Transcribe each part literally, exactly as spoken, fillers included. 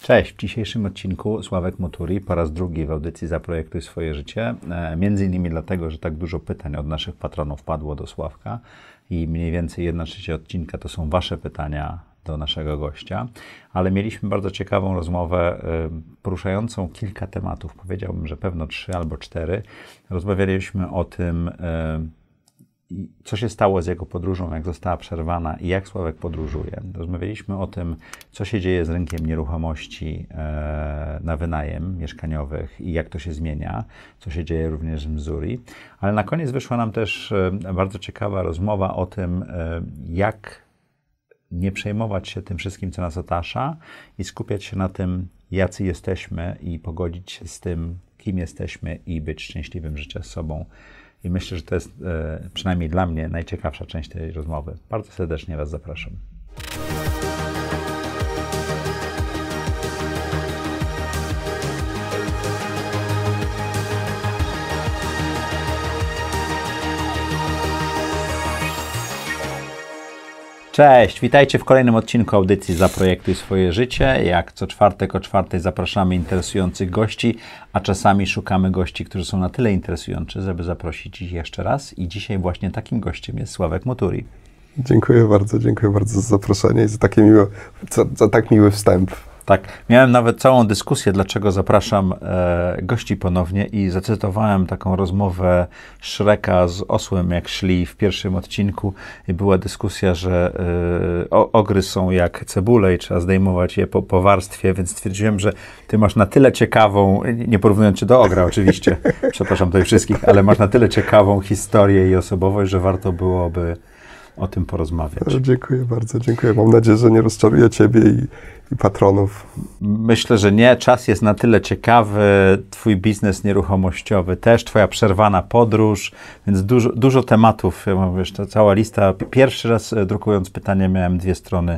Cześć, w dzisiejszym odcinku Sławek Moturi po raz drugi w audycji Zaprojektuj swoje życie. E, między innymi dlatego, że tak dużo pytań od naszych patronów padło do Sławka i mniej więcej jedna trzecia odcinka to są wasze pytania do naszego gościa, ale mieliśmy bardzo ciekawą rozmowę e, poruszającą kilka tematów, powiedziałbym, że pewno trzy albo cztery. Rozmawialiśmy o tym, e, co się stało z jego podróżą, jak została przerwana i jak Sławek podróżuje. Rozmawialiśmy o tym, co się dzieje z rynkiem nieruchomości e, na wynajem mieszkaniowych i jak to się zmienia, co się dzieje również w Missouri. Ale na koniec wyszła nam też e, bardzo ciekawa rozmowa o tym, e, jak nie przejmować się tym wszystkim, co nas otacza i skupiać się na tym, jacy jesteśmy i pogodzić się z tym, kim jesteśmy i być szczęśliwym życia z sobą. I myślę, że to jest e, przynajmniej dla mnie najciekawsza część tej rozmowy. Bardzo serdecznie was zapraszam. Cześć, witajcie w kolejnym odcinku audycji Zaprojektuj swoje życie. Jak co czwartek o czwartej zapraszamy interesujących gości, a czasami szukamy gości, którzy są na tyle interesujący, żeby zaprosić ich jeszcze raz. I dzisiaj właśnie takim gościem jest Sławek Moturi. Dziękuję bardzo, dziękuję bardzo za zaproszenie i za, takie miłe, za, za tak miły wstęp. Tak, miałem nawet całą dyskusję, dlaczego zapraszam e, gości ponownie i zacytowałem taką rozmowę Shreka z osłem, jak szli w pierwszym odcinku i była dyskusja, że e, o, ogry są jak cebule i trzeba zdejmować je po, po warstwie, więc stwierdziłem, że ty masz na tyle ciekawą, nie porównując cię do ogra oczywiście, przepraszam tutaj wszystkich, ale masz na tyle ciekawą historię i osobowość, że warto byłoby o tym porozmawiać. Dziękuję bardzo, dziękuję. Mam nadzieję, że nie rozczaruję ciebie i, i patronów. Myślę, że nie. Czas jest na tyle ciekawy. Twój biznes nieruchomościowy też, twoja przerwana podróż, więc dużo, dużo tematów. Ja mam, wiesz, to cała lista. Pierwszy raz drukując pytanie miałem dwie strony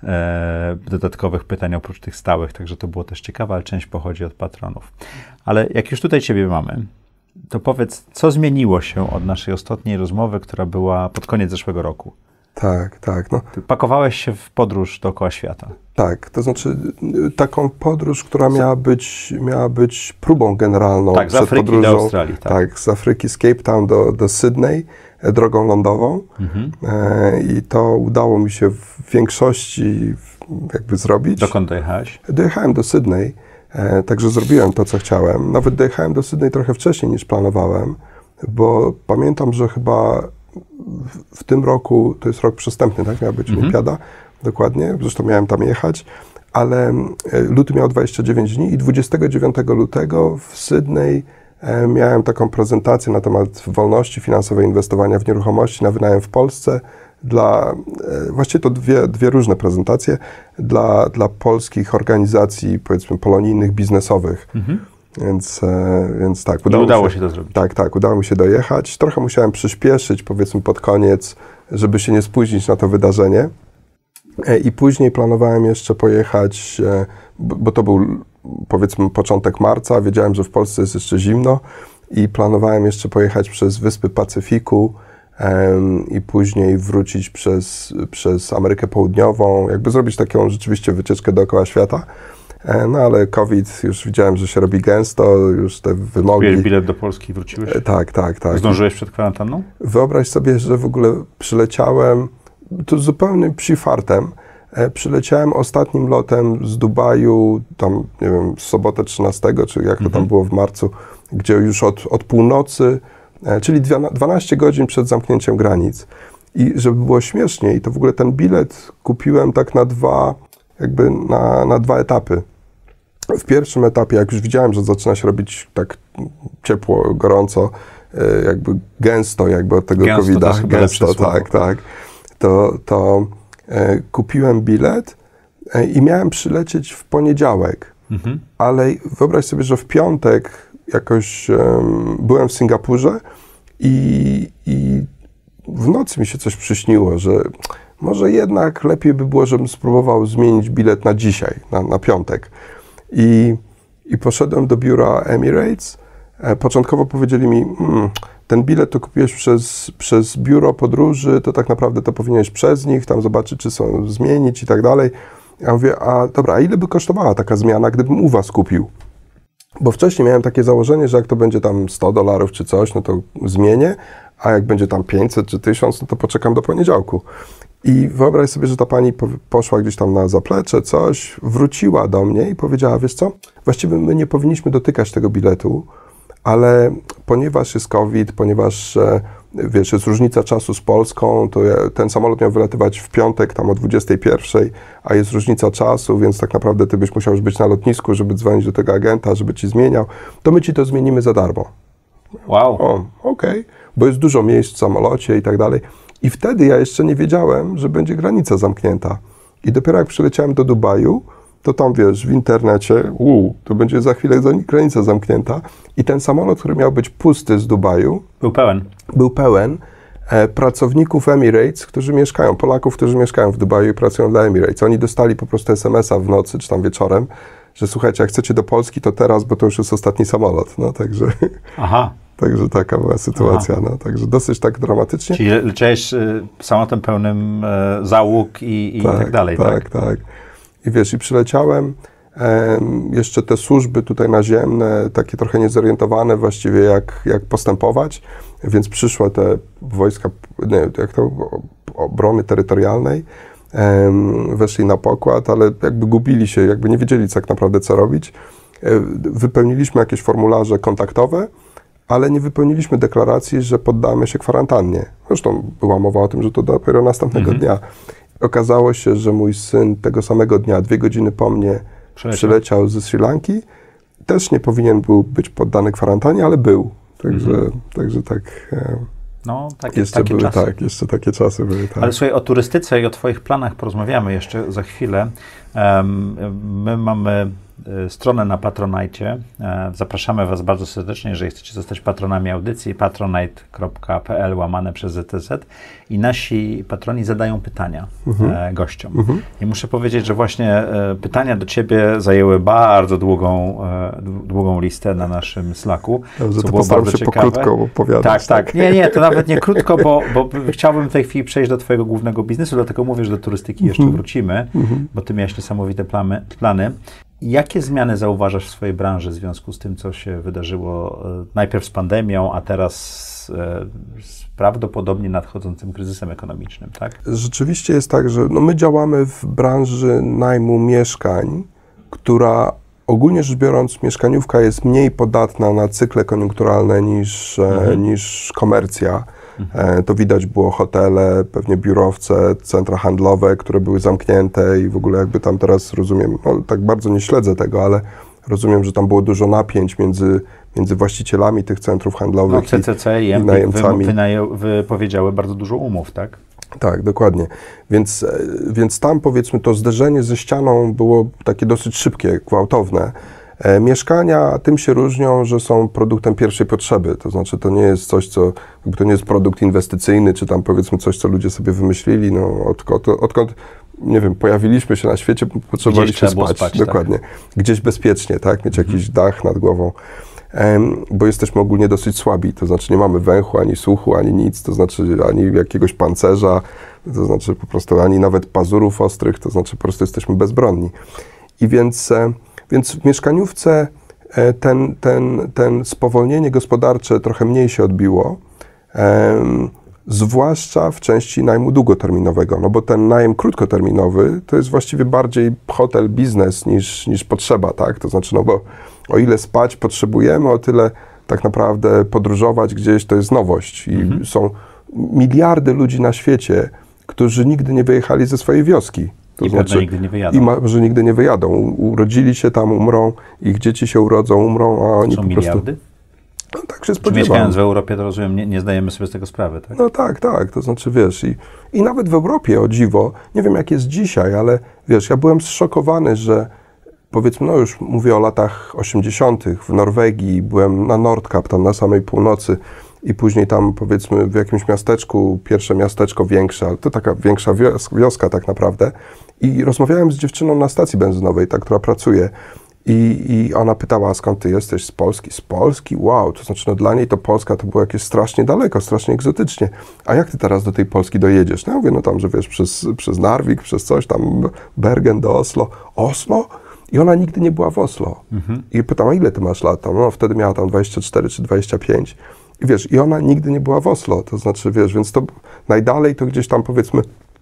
e, dodatkowych pytań oprócz tych stałych, także to było też ciekawe, ale część pochodzi od patronów. Ale jak już tutaj ciebie mamy, to powiedz, co zmieniło się od naszej ostatniej rozmowy, która była pod koniec zeszłego roku? Tak, tak. No. Ty pakowałeś się w podróż dookoła świata. Tak, to znaczy taką podróż, która miała być, miała być próbą generalną. Tak, z Afryki podróżą, do Australii. Tak. tak, z Afryki, z Cape Town do, do Sydney, drogą lądową. Mhm. E, I to udało mi się w większości jakby zrobić. Dokąd dojechałeś? Dojechałem do Sydney. E, także zrobiłem to, co chciałem. Nawet dojechałem do Sydney trochę wcześniej niż planowałem, bo pamiętam, że chyba w, w tym roku, to jest rok przestępny, tak? Miała być mm-hmm. olimpiada, dokładnie, zresztą miałem tam jechać, ale e, luty miał dwadzieścia dziewięć dni i dwudziestego dziewiątego lutego w Sydney e, miałem taką prezentację na temat wolności finansowej inwestowania w nieruchomości na wynajem w Polsce. Dla, właściwie to dwie, dwie różne prezentacje dla, dla polskich organizacji, powiedzmy, polonijnych, biznesowych. Mhm. Więc, więc tak. Udało, udało się, się to zrobić. Tak, tak, udało mi się dojechać. Trochę musiałem przyspieszyć, powiedzmy, pod koniec, żeby się nie spóźnić na to wydarzenie. I później planowałem jeszcze pojechać, bo to był, powiedzmy, początek marca. Wiedziałem, że w Polsce jest jeszcze zimno i planowałem jeszcze pojechać przez Wyspy Pacyfiku i później wrócić przez, przez Amerykę Południową, jakby zrobić taką rzeczywiście wycieczkę dookoła świata. No ale COVID, już widziałem, że się robi gęsto, już te wymogi... Kupiłeś bilet do Polski i wróciłeś? Tak, tak, tak. Zdążyłeś przed kwarantanną? Wyobraź sobie, że w ogóle przyleciałem, to zupełnie psi fartem, przyleciałem ostatnim lotem z Dubaju, tam, nie wiem, w sobotę trzynastego, czy jak to mhm. tam było w marcu, gdzie już od, od północy, czyli dwanaście godzin przed zamknięciem granic. I żeby było śmieszniej, to w ogóle ten bilet kupiłem tak na dwa, jakby na, na dwa etapy. W pierwszym etapie, jak już widziałem, że zaczyna się robić tak ciepło, gorąco, jakby gęsto jakby od tego kowida, gęsto, tak, tak, to, to e, kupiłem bilet e, i miałem przylecieć w poniedziałek, mhm. ale wyobraź sobie, że w piątek jakoś um, byłem w Singapurze i, i w nocy mi się coś przyśniło, że może jednak lepiej by było, żebym spróbował zmienić bilet na dzisiaj, na, na piątek. I, I poszedłem do biura Emirates. E, początkowo powiedzieli mi, mm, ten bilet to kupiłeś przez, przez biuro podróży, to tak naprawdę to powinieneś przez nich tam zobaczyć, czy są zmienić i tak dalej. Ja mówię, a dobra, a ile by kosztowała taka zmiana, gdybym u was kupił? Bo wcześniej miałem takie założenie, że jak to będzie tam sto dolarów czy coś, no to zmienię, a jak będzie tam pięćset czy tysiąc, no to poczekam do poniedziałku. I wyobraź sobie, że ta pani poszła gdzieś tam na zaplecze, coś, wróciła do mnie i powiedziała, wiesz co, właściwie my nie powinniśmy dotykać tego biletu, ale ponieważ jest COVID, ponieważ wiesz, jest różnica czasu z Polską, to ja, ten samolot miał wylatywać w piątek tam o dwudziestej pierwszej, a jest różnica czasu, więc tak naprawdę ty byś musiał już być na lotnisku, żeby dzwonić do tego agenta, żeby ci zmieniał, to my ci to zmienimy za darmo. Wow. O, okej, okay. Bo jest dużo miejsc w samolocie i tak dalej. I wtedy ja jeszcze nie wiedziałem, że będzie granica zamknięta. I dopiero jak przyleciałem do Dubaju, to tam wiesz, w internecie, uu, to będzie za chwilę granica zamknięta. I ten samolot, który miał być pusty z Dubaju, był pełen. Był pełen e, pracowników Emirates, którzy mieszkają, Polaków, którzy mieszkają w Dubaju i pracują dla Emirates. Oni dostali po prostu es em es a w nocy, czy tam wieczorem, że słuchajcie, jak chcecie do Polski, to teraz, bo to już jest ostatni samolot. No także... Aha. Także taka była sytuacja, Aha. no, także dosyć tak dramatycznie. Czyli leciałeś y, samolotem pełnym y, załóg i, i tak, tak dalej, tak? Tak, tak. I wiesz, i przyleciałem, e, jeszcze te służby tutaj naziemne, takie trochę niezorientowane właściwie jak, jak postępować, więc przyszły te wojska, nie, jak to, obrony terytorialnej, e, weszli na pokład, ale jakby gubili się, jakby nie wiedzieli tak naprawdę co robić. E, wypełniliśmy jakieś formularze kontaktowe, ale nie wypełniliśmy deklaracji, że poddamy się kwarantannie. Zresztą była mowa o tym, że to dopiero następnego mhm. dnia. Okazało się, że mój syn tego samego dnia, dwie godziny po mnie, przyleciał, przyleciał ze Sri Lanki. Też nie powinien był być poddany kwarantannie, ale był. Także, mhm. także tak... E, no, takie, jeszcze takie były, czasy. Tak, jeszcze takie czasy były, tak. Ale słuchaj, o turystyce i o twoich planach porozmawiamy jeszcze za chwilę. Um, my mamy stronę na Patronite. Zapraszamy was bardzo serdecznie, jeżeli chcecie zostać patronami audycji, patronite kropka p l łamane przez Z T Z i nasi patroni zadają pytania mhm. gościom. Mhm. I muszę powiedzieć, że właśnie pytania do ciebie zajęły bardzo długą, długą listę na naszym Slacku. Dobrze, to postaram się ciekawe. Pokrótko opowiadać. Tak, tak. Nie, nie, to nawet nie krótko, bo, bo chciałbym w tej chwili przejść do twojego głównego biznesu, dlatego mówię, że do turystyki jeszcze mhm. wrócimy, mhm. bo ty miałeś niesamowite plamy, plany. Jakie zmiany zauważasz w swojej branży w związku z tym, co się wydarzyło najpierw z pandemią, a teraz z prawdopodobnie nadchodzącym kryzysem ekonomicznym, tak? Rzeczywiście jest tak, że no my działamy w branży najmu mieszkań, która ogólnie rzecz biorąc mieszkaniówka jest mniej podatna na cykle koniunkturalne niż, mhm. niż komercja. Mhm. To widać było hotele, pewnie biurowce, centra handlowe, które były zamknięte i w ogóle jakby tam teraz rozumiem, no tak bardzo nie śledzę tego, ale rozumiem, że tam było dużo napięć między, między właścicielami tych centrów handlowych no, C C C i, i najemcami. Wy, wynają, wypowiedziały bardzo dużo umów, tak? Tak, dokładnie. Więc, więc tam powiedzmy to zderzenie ze ścianą było takie dosyć szybkie, gwałtowne. E, mieszkania tym się różnią, że są produktem pierwszej potrzeby, to znaczy to nie jest coś, co, to nie jest produkt inwestycyjny, czy tam powiedzmy coś, co ludzie sobie wymyślili, no odkąd, odkąd nie wiem, pojawiliśmy się na świecie, potrzebowaliśmy spać, spać, dokładnie, tak. Gdzieś bezpiecznie, tak, mieć mhm. jakiś dach nad głową, e, bo jesteśmy ogólnie dosyć słabi, to znaczy nie mamy węchu, ani słuchu, ani nic, to znaczy ani jakiegoś pancerza, to znaczy po prostu ani nawet pazurów ostrych, to znaczy po prostu jesteśmy bezbronni. I więc e, Więc w mieszkaniówce ten, ten, ten spowolnienie gospodarcze trochę mniej się odbiło, um, zwłaszcza w części najmu długoterminowego, no bo ten najem krótkoterminowy to jest właściwie bardziej hotel biznes niż, niż potrzeba, tak? To znaczy, no bo o ile spać potrzebujemy, o tyle tak naprawdę podróżować gdzieś to jest nowość i mhm. są miliardy ludzi na świecie, którzy nigdy nie wyjechali ze swojej wioski. To I znaczy, nigdy nie wyjadą. I ma, że nigdy nie wyjadą. Urodzili się tam, umrą, ich dzieci się urodzą, umrą, a oni są po prostu... miliardy? No, tak się spodziewam. Czy mieszkając w Europie, to rozumiem, nie, nie zdajemy sobie z tego sprawy, tak? No tak, tak, to znaczy wiesz, i, i nawet w Europie, o dziwo, nie wiem jak jest dzisiaj, ale wiesz, ja byłem zszokowany, że powiedzmy, no już mówię o latach osiemdziesiątych w Norwegii, byłem na Nordkap, tam na samej północy, i później tam powiedzmy w jakimś miasteczku, pierwsze miasteczko większe, ale to taka większa wioska tak naprawdę. I rozmawiałem z dziewczyną na stacji benzynowej, ta, która pracuje. I, I ona pytała, skąd ty jesteś? Z Polski? Z Polski? Wow, to znaczy no dla niej to Polska to było jakieś strasznie daleko, strasznie egzotycznie. A jak ty teraz do tej Polski dojedziesz? No ja mówię, no tam, że wiesz, przez, przez Narvik, przez coś tam, Bergen do Oslo. Oslo? I ona nigdy nie była w Oslo. Mhm. I pytałam, ile ty masz lat? Tam, no wtedy miała tam dwadzieścia cztery czy dwadzieścia pięć. I wiesz, i ona nigdy nie była w Oslo. To znaczy, wiesz, więc to najdalej to gdzieś tam powiedzmy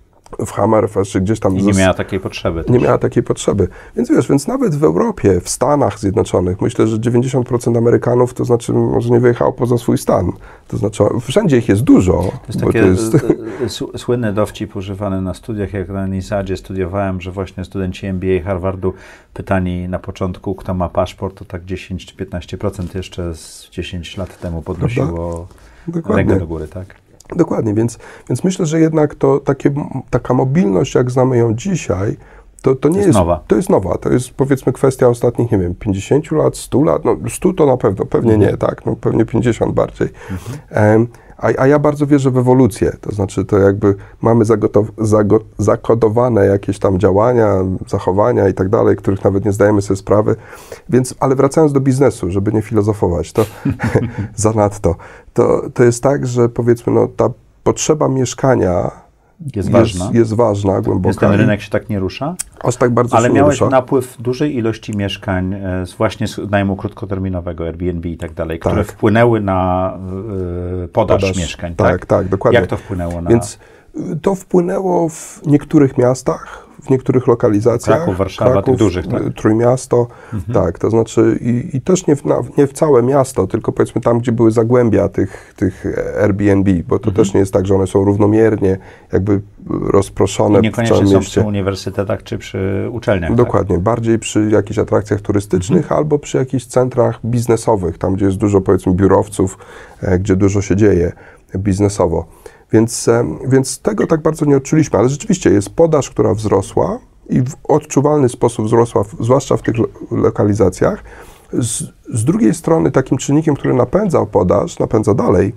w Hammerfest, czy gdzieś tam... I nie miała takiej potrzeby. Nie też. miała takiej potrzeby. Więc wiesz, więc nawet w Europie, w Stanach Zjednoczonych, myślę, że dziewięćdziesiąt procent Amerykanów, to znaczy może nie wyjechało poza swój stan. To znaczy, wszędzie ich jest dużo. To jest taki jest... słynny dowcip używany na studiach, jak na Nisadzie studiowałem, że właśnie studenci M B A Harvardu pytani na początku, kto ma paszport, to tak dziesięć czy piętnaście procent jeszcze z dziesięć lat temu podnosiło rękę do góry, tak? Dokładnie, więc, więc myślę, że jednak to takie, taka mobilność, jak znamy ją dzisiaj, to, to nie to jest, jest nowa. To jest nowa. To jest powiedzmy kwestia ostatnich, nie wiem, pięćdziesięciu lat, stu lat, no stu to na pewno, pewnie mhm. nie, tak, no pewnie pięćdziesiąt bardziej. Mhm. Um, a, a ja bardzo wierzę w ewolucję, to znaczy to jakby mamy zagotow, zago, zakodowane jakieś tam działania, zachowania i tak dalej, których nawet nie zdajemy sobie sprawy, więc, ale wracając do biznesu, żeby nie filozofować, to zanadto, to, to jest tak, że powiedzmy, no ta potrzeba mieszkania jest, jest ważna, jest ważna, głęboka. Więc ten rynek się tak nie rusza? Aż tak bardzo Ale się miałeś rusza. napływ dużej ilości mieszkań, z właśnie z najmu krótkoterminowego, Airbnb i tak dalej, które tak. wpłynęły na y, podaż, podaż mieszkań, tak? Tak, tak, dokładnie. Jak to wpłynęło na... Więc to wpłynęło w niektórych miastach, w niektórych lokalizacjach. Kraków, Warszawa, Kraków, tych dużych, tak? Trójmiasto, mhm. tak, to znaczy i, i też nie w, na, nie w całe miasto, tylko powiedzmy tam, gdzie były zagłębia tych, tych Airbnb, bo to mhm. też nie jest tak, że one są równomiernie jakby rozproszone I w całym niekoniecznie są mieście. przy uniwersytetach czy przy uczelniach. Dokładnie, tak? bardziej przy jakichś atrakcjach turystycznych mhm. albo przy jakichś centrach biznesowych, tam, gdzie jest dużo powiedzmy biurowców, e, gdzie dużo się dzieje biznesowo. Więc, więc tego tak bardzo nie odczuliśmy, ale rzeczywiście jest podaż, która wzrosła i w odczuwalny sposób wzrosła, w, zwłaszcza w tych lo lokalizacjach. Z, z drugiej strony takim czynnikiem, który napędza podaż, napędza dalej,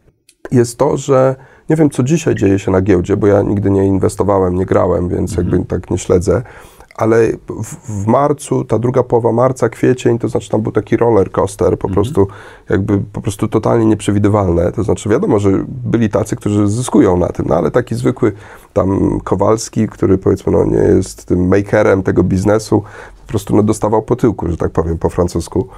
jest to, że nie wiem, co dzisiaj dzieje się na giełdzie, bo ja nigdy nie inwestowałem, nie grałem, więc mhm. jakby tak nie śledzę, ale w, w marcu, ta druga połowa marca, kwiecień, to znaczy tam był taki roller coaster, po mhm. prostu jakby po prostu totalnie nieprzewidywalne, to znaczy wiadomo, że byli tacy, którzy zyskują na tym, no ale taki zwykły tam Kowalski, który powiedzmy no nie jest tym makerem tego biznesu, po prostu no dostawał po tyłku, że tak powiem po francusku.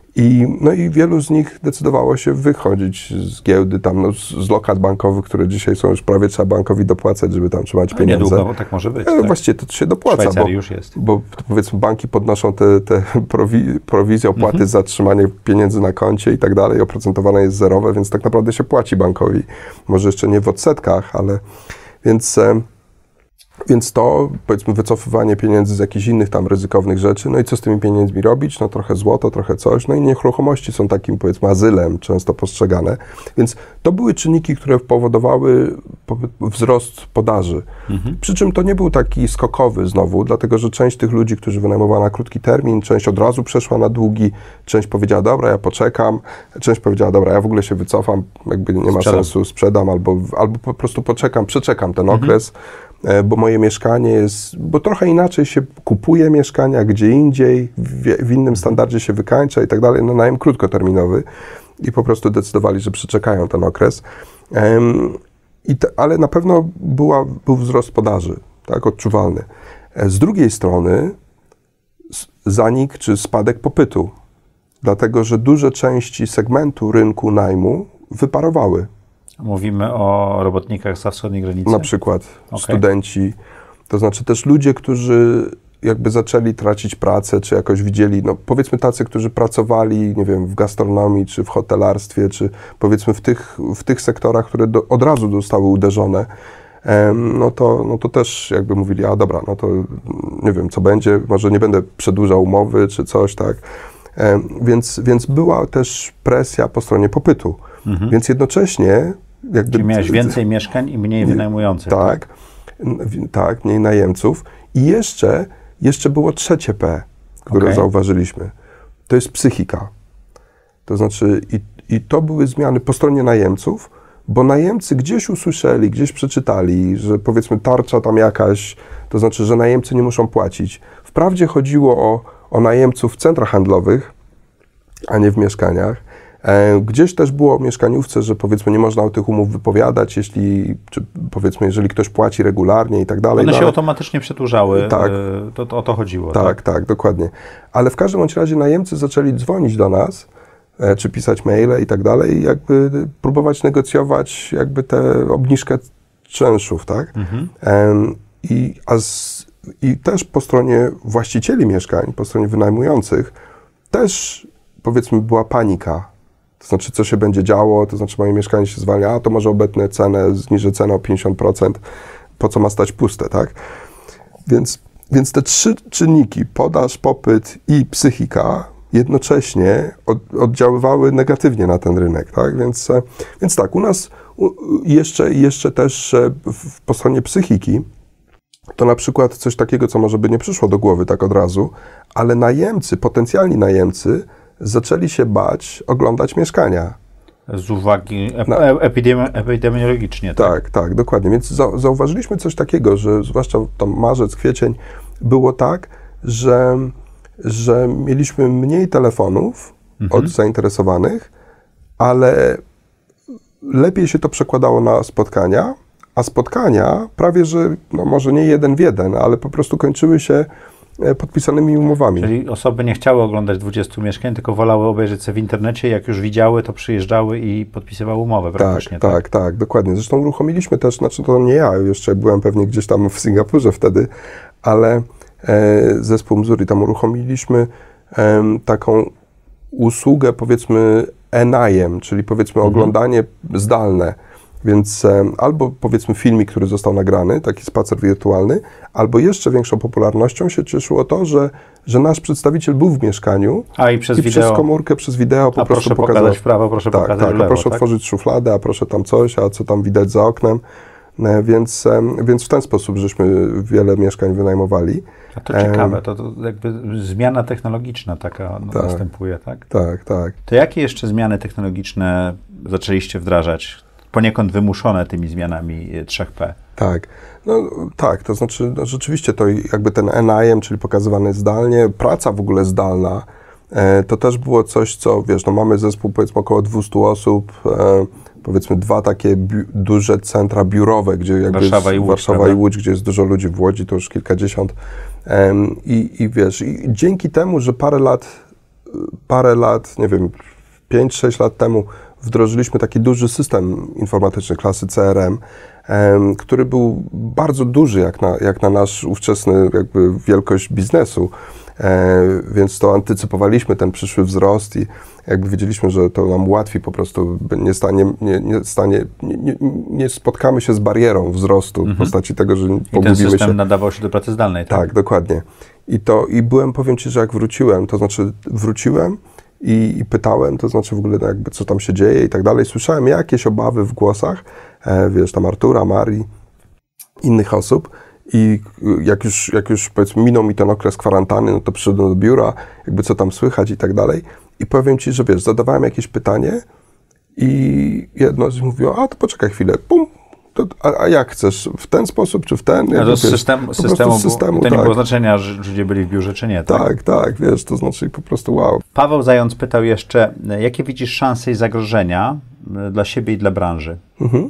I, no i wielu z nich decydowało się wychodzić z giełdy, tam no, z, z lokat bankowych, które dzisiaj są już prawie trzeba bankowi dopłacać, żeby tam trzymać no, pieniądze. Niedługo, bo tak może być. No, tak? Właściwie to się dopłaca, bo, już jest. bo powiedzmy banki podnoszą te, te prowi, prowizje, opłaty mhm. za trzymanie pieniędzy na koncie i tak dalej, oprocentowane jest zerowe, więc tak naprawdę się płaci bankowi. Może jeszcze nie w odsetkach, ale więc... Więc to, powiedzmy, wycofywanie pieniędzy z jakichś innych tam ryzykownych rzeczy, no i co z tymi pieniędzmi robić? No trochę złoto, trochę coś, no i nieruchomości są takim, powiedzmy, azylem często postrzegane. Więc to były czynniki, które powodowały wzrost podaży. Mhm. Przy czym to nie był taki skokowy znowu, dlatego że część tych ludzi, którzy wynajmowała na krótki termin, część od razu przeszła na długi, część powiedziała, dobra, ja poczekam, część powiedziała, dobra, ja w ogóle się wycofam, jakby nie ma sprzedam. sensu, sprzedam, albo, albo po prostu poczekam, przeczekam ten mhm. okres, bo moje mieszkanie jest, bo trochę inaczej się kupuje mieszkania, gdzie indziej, w, w innym standardzie się wykańcza i tak dalej, no najem krótkoterminowy i po prostu decydowali, że przeczekają ten okres. Um, i te, ale na pewno była, był wzrost podaży, tak, odczuwalny. Z drugiej strony zanik czy spadek popytu, dlatego że duże części segmentu rynku najmu wyparowały. Mówimy o robotnikach za wschodniej granicy? Na przykład okay. studenci, to znaczy też ludzie, którzy jakby zaczęli tracić pracę, czy jakoś widzieli, no powiedzmy tacy, którzy pracowali, nie wiem, w gastronomii, czy w hotelarstwie, czy powiedzmy w tych, w tych sektorach, które do, od razu zostały uderzone, em, no, to, no to też jakby mówili, a dobra, no to nie wiem, co będzie, może nie będę przedłużał umowy, czy coś, tak. Em, więc, więc była też presja po stronie popytu. Mhm. Więc jednocześnie jakby... Czyli miałeś więcej mieszkań i mniej wynajmujących. Tak, tak, tak, mniej najemców. I jeszcze, jeszcze było trzecie P, które okay. zauważyliśmy. To jest psychika. To znaczy i, i to były zmiany po stronie najemców, bo najemcy gdzieś usłyszeli, gdzieś przeczytali, że powiedzmy tarcza tam jakaś, to znaczy, że najemcy nie muszą płacić. Wprawdzie chodziło o, o najemców w centrach handlowych, a nie w mieszkaniach. Gdzieś też było o mieszkaniówce, że powiedzmy nie można o tych umów wypowiadać, jeśli, czy powiedzmy, jeżeli ktoś płaci regularnie i tak dalej. One no, się ale... automatycznie przedłużały, tak. to, to o to chodziło. Tak, tak, tak, dokładnie. Ale w każdym bądź razie najemcy zaczęli dzwonić do nas, czy pisać maile i tak dalej, i jakby próbować negocjować jakby tę obniżkę czynszów, tak? Mhm. I, a z, I też po stronie właścicieli mieszkań, po stronie wynajmujących, też powiedzmy była panika. To znaczy, co się będzie działo, to znaczy moje mieszkanie się zwalnia, a to może obetnę cenę, zniżę cenę o pięćdziesiąt procent, po co ma stać puste, tak? Więc, więc te trzy czynniki, podaż, popyt i psychika, jednocześnie od, oddziaływały negatywnie na ten rynek, tak? Więc, więc tak, u nas u, jeszcze, jeszcze też w, po stronie psychiki, to na przykład coś takiego, co może by nie przyszło do głowy tak od razu, ale najemcy, potencjalni najemcy zaczęli się bać oglądać mieszkania. Z uwagi ep- epidemi- epidemiologicznie. Tak, tak, tak, dokładnie. Więc za, zauważyliśmy coś takiego, że zwłaszcza tam marzec, kwiecień było tak, że, że mieliśmy mniej telefonów mhm. od zainteresowanych, ale lepiej się to przekładało na spotkania, a spotkania prawie, że no może nie jeden w jeden, ale po prostu kończyły się podpisanymi umowami. Czyli osoby nie chciały oglądać dwudziestu mieszkań, tylko wolały obejrzeć sobie w internecie, jak już widziały, to przyjeżdżały i podpisywały umowę praktycznie. Tak, tak, tak, tak, dokładnie. Zresztą uruchomiliśmy też, znaczy to nie ja, jeszcze byłem pewnie gdzieś tam w Singapurze wtedy, ale e, zespół Mzuri, tam uruchomiliśmy e, taką usługę, powiedzmy e-najem, czyli powiedzmy mhm. oglądanie zdalne. Więc e, albo powiedzmy filmik, który został nagrany, taki spacer wirtualny, albo jeszcze większą popularnością się cieszyło to, że, że nasz przedstawiciel był w mieszkaniu a, i, przez, i wideo. przez komórkę, przez wideo po a prostu proszę pokazał. pokazać w prawo, proszę tak, pokazać tak, w lewo. proszę tak? otworzyć szufladę, a proszę tam coś, a co tam widać za oknem. E, więc, e, więc w ten sposób żeśmy wiele mieszkań wynajmowali. A to ciekawe, to, to jakby zmiana technologiczna taka no, tak, następuje, tak? Tak, tak. To jakie jeszcze zmiany technologiczne zaczęliście wdrażać? Poniekąd wymuszone tymi zmianami trzy P. Tak, no tak, to znaczy no, rzeczywiście to jakby ten e-najem, czyli pokazywany zdalnie, praca w ogóle zdalna, e, to też było coś, co wiesz, no mamy zespół powiedzmy około dwieście osób, e, powiedzmy dwa takie bi- duże centra biurowe, gdzie jakby Warszawa i Łódź, Warszawa i Łódź, gdzie jest dużo ludzi, w Łodzi to już kilkadziesiąt e, i, i wiesz, i dzięki temu, że parę lat, parę lat, nie wiem, pięć sześć lat temu wdrożyliśmy taki duży system informatyczny klasy C R M, em, który był bardzo duży jak na, jak na nasz ówczesny jakby wielkość biznesu, e, więc to antycypowaliśmy ten przyszły wzrost i jakby wiedzieliśmy, że to nam ułatwi po prostu, nie, stanie, nie, nie, stanie, nie, nie, nie spotkamy się z barierą wzrostu mhm. w postaci tego, że pogubimy się. I ten system się. nadawał się do pracy zdalnej, tak? Tak, dokładnie. I to, i byłem, powiem Ci, że jak wróciłem, to znaczy wróciłem, I, I pytałem, to znaczy w ogóle jakby co tam się dzieje i tak dalej. Słyszałem jakieś obawy w głosach, e, wiesz, tam Artura, Marii, innych osób i jak już, jak już powiedzmy minął mi ten okres kwarantanny, no to przyszedłem do biura, jakby co tam słychać i tak dalej. I powiem Ci, że wiesz, zadawałem jakieś pytanie i jedno z nich mówiło, a to poczekaj chwilę, pum, to, a, a jak chcesz, w ten sposób czy w ten? A to wiesz, system, systemu, systemu, to tak. nie było znaczenia, że ludzie byli w biurze czy nie, tak? Tak, tak, wiesz, to znaczy po prostu wow. Paweł Zając pytał jeszcze, jakie widzisz szanse i zagrożenia dla siebie i dla branży? Mhm.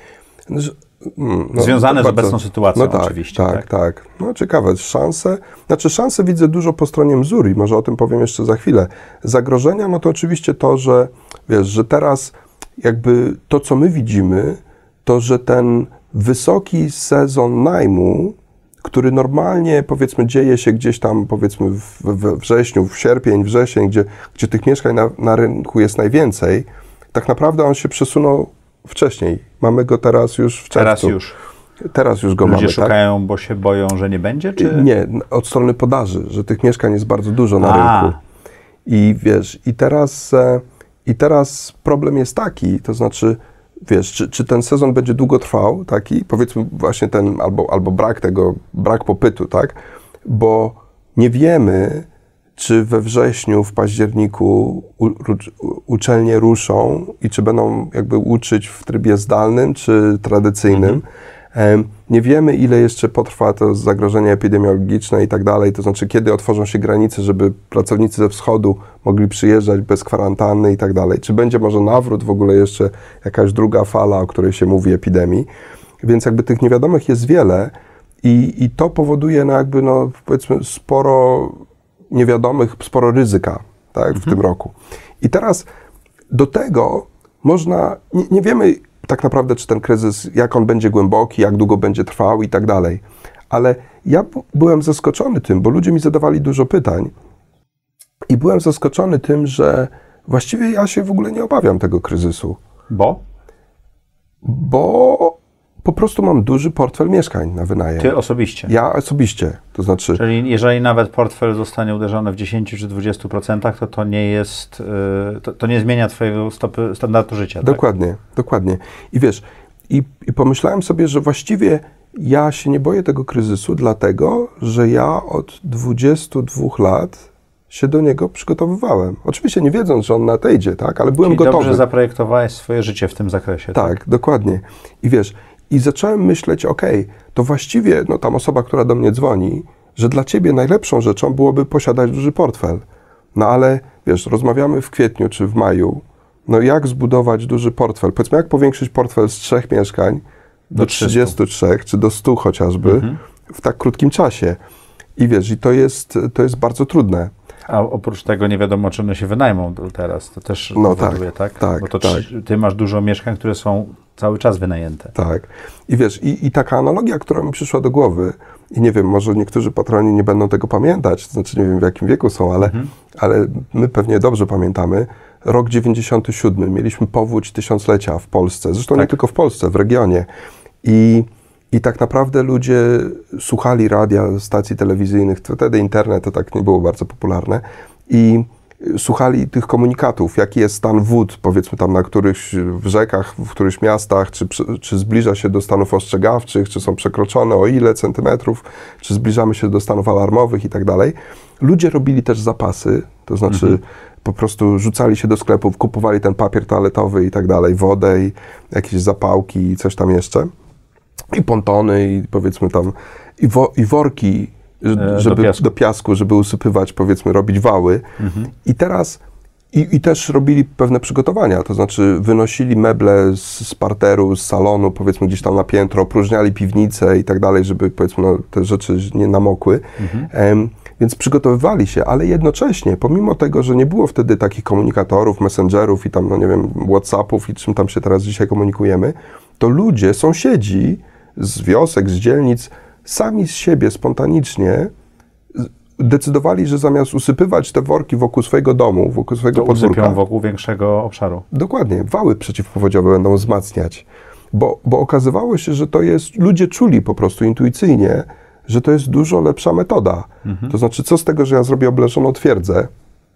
No, Związane z bardzo, obecną sytuacją no tak, oczywiście. Tak, tak, tak. No ciekawe, szanse, znaczy szanse widzę dużo po stronie Mzuri, może o tym powiem jeszcze za chwilę. Zagrożenia, no to oczywiście to, że wiesz, że teraz jakby to, co my widzimy, to, że ten wysoki sezon najmu, który normalnie, powiedzmy, dzieje się gdzieś tam, powiedzmy, we wrześniu, w sierpień, wrzesień, gdzie, gdzie tych mieszkań na, na rynku jest najwięcej, tak naprawdę on się przesunął wcześniej. Mamy go teraz już w czerwcu. Teraz już. Teraz już go Ludzie mamy, szukają, tak? bo się boją, że nie będzie, czy? Nie, od strony podaży, że tych mieszkań jest bardzo dużo na A. rynku. I wiesz, i teraz, i teraz problem jest taki, to znaczy, wiesz, czy, czy ten sezon będzie długo trwał, taki, powiedzmy właśnie ten, albo, albo brak tego, brak popytu, tak? Bo nie wiemy, czy we wrześniu, w październiku u, u, uczelnie ruszą i czy będą jakby uczyć w trybie zdalnym, czy tradycyjnym. Nie wiemy, ile jeszcze potrwa to zagrożenie epidemiologiczne i tak dalej, to znaczy kiedy otworzą się granice, żeby pracownicy ze wschodu mogli przyjeżdżać bez kwarantanny i tak dalej. Czy będzie może nawrót, w ogóle jeszcze jakaś druga fala, o której się mówi, epidemii. Więc jakby tych niewiadomych jest wiele i, i to powoduje no jakby no powiedzmy sporo niewiadomych, sporo ryzyka, tak, mhm. w tym roku. I teraz do tego można, nie, nie wiemy tak naprawdę, czy ten kryzys, jak on będzie głęboki, jak długo będzie trwał i tak dalej. Ale ja byłem zaskoczony tym, bo ludzie mi zadawali dużo pytań i byłem zaskoczony tym, że właściwie ja się w ogóle nie obawiam tego kryzysu. Bo? Bo po prostu mam duży portfel mieszkań na wynajem. Ty osobiście? Ja osobiście, to znaczy... Czyli jeżeli nawet portfel zostanie uderzony w dziesięć czy dwadzieścia procent, to to nie jest, to, to nie zmienia twojego stopy, standardu życia. Dokładnie, tak? dokładnie. I wiesz, i, i pomyślałem sobie, że właściwie ja się nie boję tego kryzysu, dlatego, że ja od dwudziestu dwóch lat się do niego przygotowywałem. Oczywiście nie wiedząc, że on nadejdzie, tak, ale byłem Czyli gotowy. dobrze zaprojektowałeś swoje życie w tym zakresie. Tak, tak? dokładnie. I wiesz, i zacząłem myśleć, okej, okay, to właściwie, no tam osoba, która do mnie dzwoni, że dla ciebie najlepszą rzeczą byłoby posiadać duży portfel. No ale, wiesz, rozmawiamy w kwietniu czy w maju, no jak zbudować duży portfel? Powiedzmy, jak powiększyć portfel z trzech mieszkań do, do trzydziestu trzech czy do stu chociażby mhm. w tak krótkim czasie. I wiesz, i to jest, to jest bardzo trudne. A oprócz tego nie wiadomo, czy one się wynajmą teraz. To też no powoduje, tak? tak? tak Bo to tak. ty masz dużo mieszkań, które są cały czas wynajęte. Tak. I wiesz, i, i taka analogia, która mi przyszła do głowy, i nie wiem, może niektórzy patroni nie będą tego pamiętać, to znaczy nie wiem, w jakim wieku są, ale, mhm. ale my pewnie dobrze pamiętamy. Rok dziewięćdziesiąty siódmy. Mieliśmy powódź tysiąclecia w Polsce. Zresztą tak. nie tylko w Polsce, w regionie. I I tak naprawdę ludzie słuchali radia, stacji telewizyjnych, wtedy internet to tak nie było bardzo popularne, i słuchali tych komunikatów, jaki jest stan wód, powiedzmy tam na którychś w rzekach, w którychś miastach, czy, czy zbliża się do stanów ostrzegawczych, czy są przekroczone o ile centymetrów, czy zbliżamy się do stanów alarmowych i tak dalej. Ludzie robili też zapasy, to znaczy mhm. po prostu rzucali się do sklepów, kupowali ten papier toaletowy i tak dalej, wodę i jakieś zapałki i coś tam jeszcze. I pontony, i powiedzmy tam, i, wo, i worki, żeby, do, piasku. do piasku, żeby usypywać, powiedzmy, robić wały. Mhm. I teraz, i, i też robili pewne przygotowania, to znaczy wynosili meble z, z parteru, z salonu, powiedzmy gdzieś tam na piętro, opróżniali piwnice i tak dalej, żeby, powiedzmy, no, te rzeczy nie namokły. Mhm. Um, więc przygotowywali się, ale jednocześnie, pomimo tego, że nie było wtedy takich komunikatorów, messengerów i tam, no nie wiem, Whatsappów i czym tam się teraz dzisiaj komunikujemy, to ludzie, sąsiedzi z wiosek, z dzielnic, sami z siebie spontanicznie decydowali, że zamiast usypywać te worki wokół swojego domu, wokół swojego to podwórka, usypią wokół większego obszaru. Dokładnie, wały przeciwpowodziowe będą wzmacniać, bo, bo okazywało się, że to jest, ludzie czuli po prostu intuicyjnie, że to jest dużo lepsza metoda. Mhm. To znaczy, co z tego, że ja zrobię obleżoną twierdzę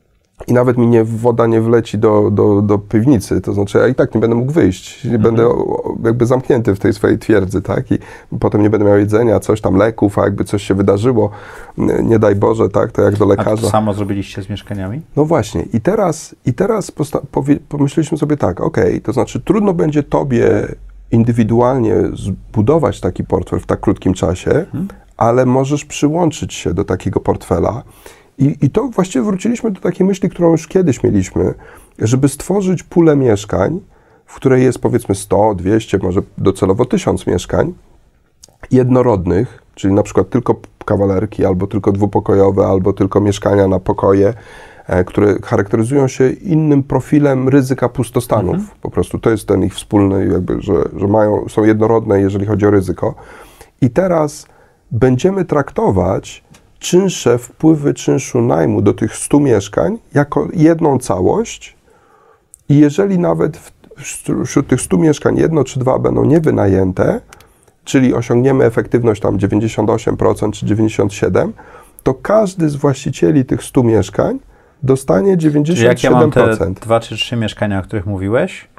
i nawet mi nie, woda nie wleci do, do, do piwnicy, to znaczy ja i tak nie będę mógł wyjść, nie mhm. będę jakby zamknięty w tej swojej twierdzy, tak, i potem nie będę miał jedzenia, coś tam, leków, a jakby coś się wydarzyło, nie daj Boże, tak, to jak do lekarza. A to samo zrobiliście z mieszkaniami? No właśnie, i teraz, i teraz posta- powie- pomyśleliśmy sobie tak, okej, okay, to znaczy trudno będzie tobie indywidualnie zbudować taki portfel w tak krótkim czasie, mhm. ale możesz przyłączyć się do takiego portfela. I, I to właściwie wróciliśmy do takiej myśli, którą już kiedyś mieliśmy, żeby stworzyć pulę mieszkań, w której jest powiedzmy sto, dwieście, może docelowo tysiąc mieszkań jednorodnych, czyli na przykład tylko kawalerki, albo tylko dwupokojowe, albo tylko mieszkania na pokoje, e, które charakteryzują się innym profilem ryzyka pustostanów. Mhm. Po prostu to jest ten ich wspólny, jakby, że, że mają, są jednorodne, jeżeli chodzi o ryzyko. I teraz będziemy traktować czynsze, wpływy czynszu najmu do tych stu mieszkań jako jedną całość i jeżeli nawet w, wśród tych stu mieszkań jedno czy dwa będą niewynajęte, czyli osiągniemy efektywność tam dziewięćdziesiąt osiem procent czy dziewięćdziesiąt siedem procent, to każdy z właścicieli tych stu mieszkań dostanie dziewięćdziesiąt siedem procent. Czyli jak ja mam te dwa czy trzy mieszkania, o których mówiłeś,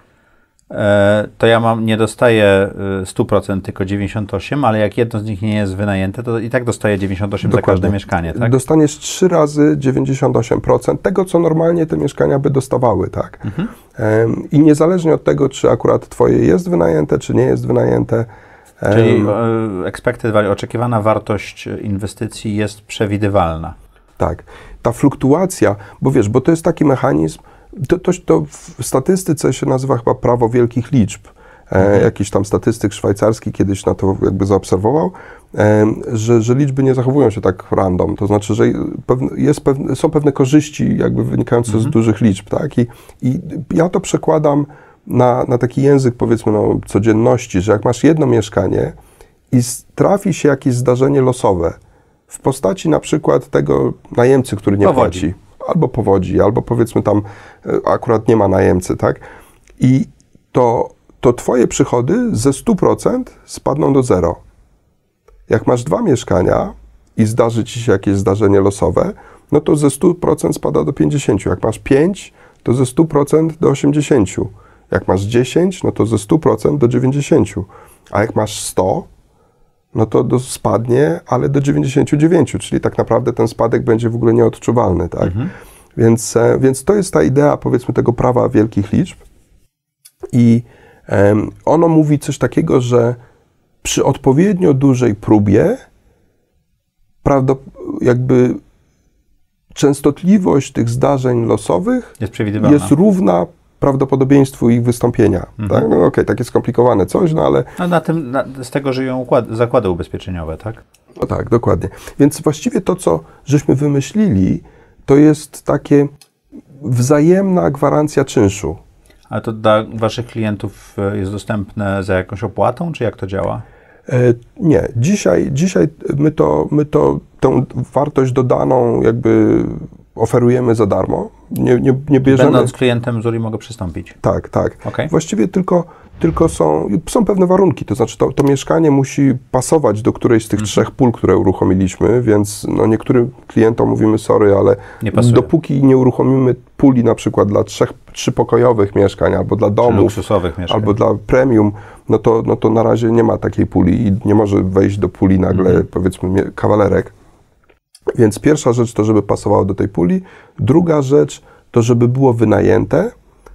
to ja mam, nie dostaję sto procent, tylko dziewięćdziesiąt osiem procent, ale jak jedno z nich nie jest wynajęte, to i tak dostaję dziewięćdziesiąt osiem procent za każde mieszkanie, tak? Dostaniesz trzy razy dziewięćdziesiąt osiem procent tego, co normalnie te mieszkania by dostawały, tak? Mhm. I niezależnie od tego, czy akurat twoje jest wynajęte, czy nie jest wynajęte, Czyli expected value, oczekiwana wartość inwestycji jest przewidywalna. Tak. Ta fluktuacja, bo wiesz, bo to jest taki mechanizm, to, to, to w statystyce się nazywa chyba prawo wielkich liczb. Mhm. E, jakiś tam statystyk szwajcarski kiedyś na to jakby zaobserwował, e, że, że liczby nie zachowują się tak random. To znaczy, że pewne, jest pewne, są pewne korzyści jakby wynikające mhm. z dużych liczb, tak? I, i ja to przekładam na, na taki język, powiedzmy, no, codzienności, że jak masz jedno mieszkanie i trafi się jakieś zdarzenie losowe w postaci na przykład tego najemcy, który nie powodzi. płaci, albo powodzi, albo powiedzmy tam akurat nie ma najemcy, tak? I to, to twoje przychody ze stu procent spadną do zero. Jak masz dwa mieszkania i zdarzy ci się jakieś zdarzenie losowe, no to ze stu procent spada do pięćdziesięciu. Jak masz pięć, to ze stu procent do osiemdziesięciu. Jak masz dziesięć, no to ze stu procent do dziewięćdziesięciu. A jak masz sto, no to do, spadnie, ale do dziewięćdziesięciu dziewięciu, czyli tak naprawdę ten spadek będzie w ogóle nieodczuwalny, tak? Mhm. Więc, e, więc to jest ta idea, powiedzmy, tego prawa wielkich liczb i e, ono mówi coś takiego, że przy odpowiednio dużej próbie prawdopodobnie jakby częstotliwość tych zdarzeń losowych jest przewidywalna, jest równa prawdopodobieństwu ich wystąpienia. Mhm. Tak? No okej, okay, takie skomplikowane coś, no ale... No na tym, na, z tego żyją układ, zakłady ubezpieczeniowe, tak? No tak, dokładnie. Więc właściwie to, co żeśmy wymyślili, to jest takie wzajemna gwarancja czynszu. Ale to dla waszych klientów jest dostępne za jakąś opłatą, czy jak to działa? E, nie. Dzisiaj, dzisiaj my, to, my to tę wartość dodaną jakby oferujemy za darmo. Nie, nie, nie bierzemy... Będąc klientem Zuri mogę przystąpić. Tak, tak. Okay. Właściwie tylko, tylko są, są pewne warunki, to znaczy to, to mieszkanie musi pasować do którejś z tych mhm. trzech pól, które uruchomiliśmy, więc no niektórym klientom mówimy sorry, ale nie dopóki nie uruchomimy puli na przykład dla trzech, trzypokojowych mieszkań, albo dla domów, luksusowych mieszkań, albo dla premium, no to, no to na razie nie ma takiej puli i nie może wejść do puli nagle, mhm. powiedzmy, kawalerek. Więc pierwsza rzecz to, żeby pasowało do tej puli. Druga rzecz to, żeby było wynajęte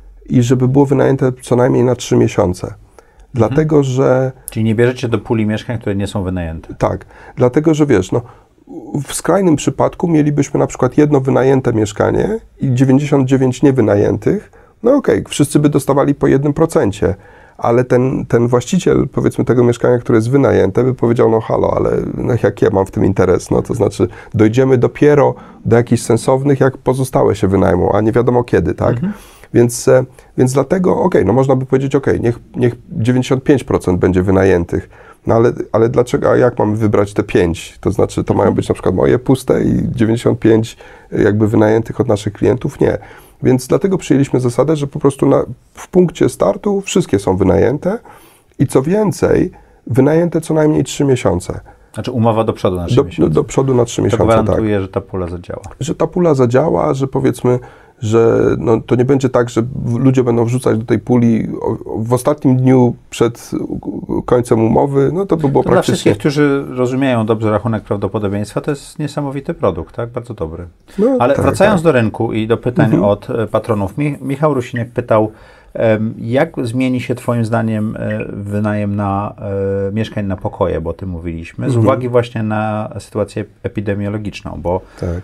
i żeby było wynajęte co najmniej na trzy miesiące. Dlatego, mhm. że... Czyli nie bierzecie do puli mieszkań, które nie są wynajęte. Tak. Dlatego, że wiesz, no, w skrajnym przypadku mielibyśmy na przykład jedno wynajęte mieszkanie i dziewięćdziesiąt dziewięć niewynajętych. No okej, okay, wszyscy by dostawali po jednym procencie. Ale ten, ten właściciel, powiedzmy, tego mieszkania, które jest wynajęte, by powiedział, no halo, ale no, jak ja mam w tym interes? No to znaczy, dojdziemy dopiero do jakichś sensownych, jak pozostałe się wynajmą, a nie wiadomo kiedy, tak? Mhm. Więc, więc dlatego, okej, okay, no można by powiedzieć, okej, okay, niech, niech dziewięćdziesiąt pięć procent będzie wynajętych, no ale, ale dlaczego, a jak mamy wybrać te pięć? To znaczy, to mhm. mają być na przykład moje puste i dziewięćdziesiąt pięć jakby wynajętych od naszych klientów? Nie. Więc dlatego przyjęliśmy zasadę, że po prostu na, w punkcie startu wszystkie są wynajęte i co więcej, wynajęte co najmniej trzy miesiące. Znaczy umowa do przodu na trzy do, miesiące. Do, do przodu na trzy to miesiące, gwarantuje, tak. że ta pula zadziała. Że ta pula zadziała, że powiedzmy, że no, to nie będzie tak, że ludzie będą wrzucać do tej puli w ostatnim dniu przed końcem umowy, no to by było to praktycznie... Dla wszystkich, którzy rozumieją dobrze rachunek prawdopodobieństwa, to jest niesamowity produkt, tak? Bardzo dobry. No, Ale tak, wracając tak. do rynku i do pytań mhm. od patronów, Michał Rusiniak pytał, jak zmieni się Twoim zdaniem wynajem na mieszkań na pokoje, bo o tym mówiliśmy, z mhm. uwagi właśnie na sytuację epidemiologiczną, bo tak.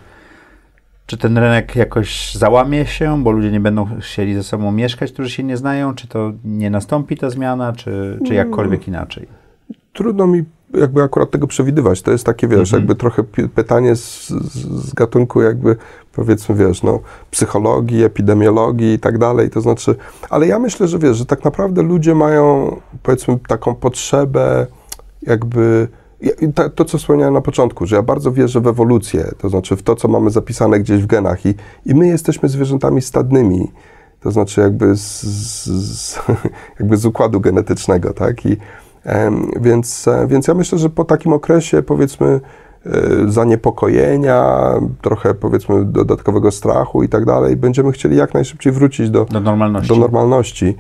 czy ten rynek jakoś załamie się, bo ludzie nie będą chcieli ze sobą mieszkać, którzy się nie znają, czy to nie nastąpi ta zmiana, czy, czy jakkolwiek inaczej? Trudno mi jakby akurat tego przewidywać. To jest takie, wiesz, mhm. jakby trochę pytanie z, z gatunku jakby, powiedzmy, wiesz, no, psychologii, epidemiologii i tak dalej, to znaczy, ale ja myślę, że wiesz, że tak naprawdę ludzie mają, powiedzmy, taką potrzebę jakby, to, to co wspomniałem na początku, że ja bardzo wierzę w ewolucję, to znaczy w to, co mamy zapisane gdzieś w genach i, i my jesteśmy zwierzętami stadnymi, to znaczy jakby z, z, jakby z układu genetycznego, tak, i Więc, więc ja myślę, że po takim okresie, powiedzmy, zaniepokojenia, trochę, powiedzmy, dodatkowego strachu i tak dalej, będziemy chcieli jak najszybciej wrócić do, do normalności. Do normalności.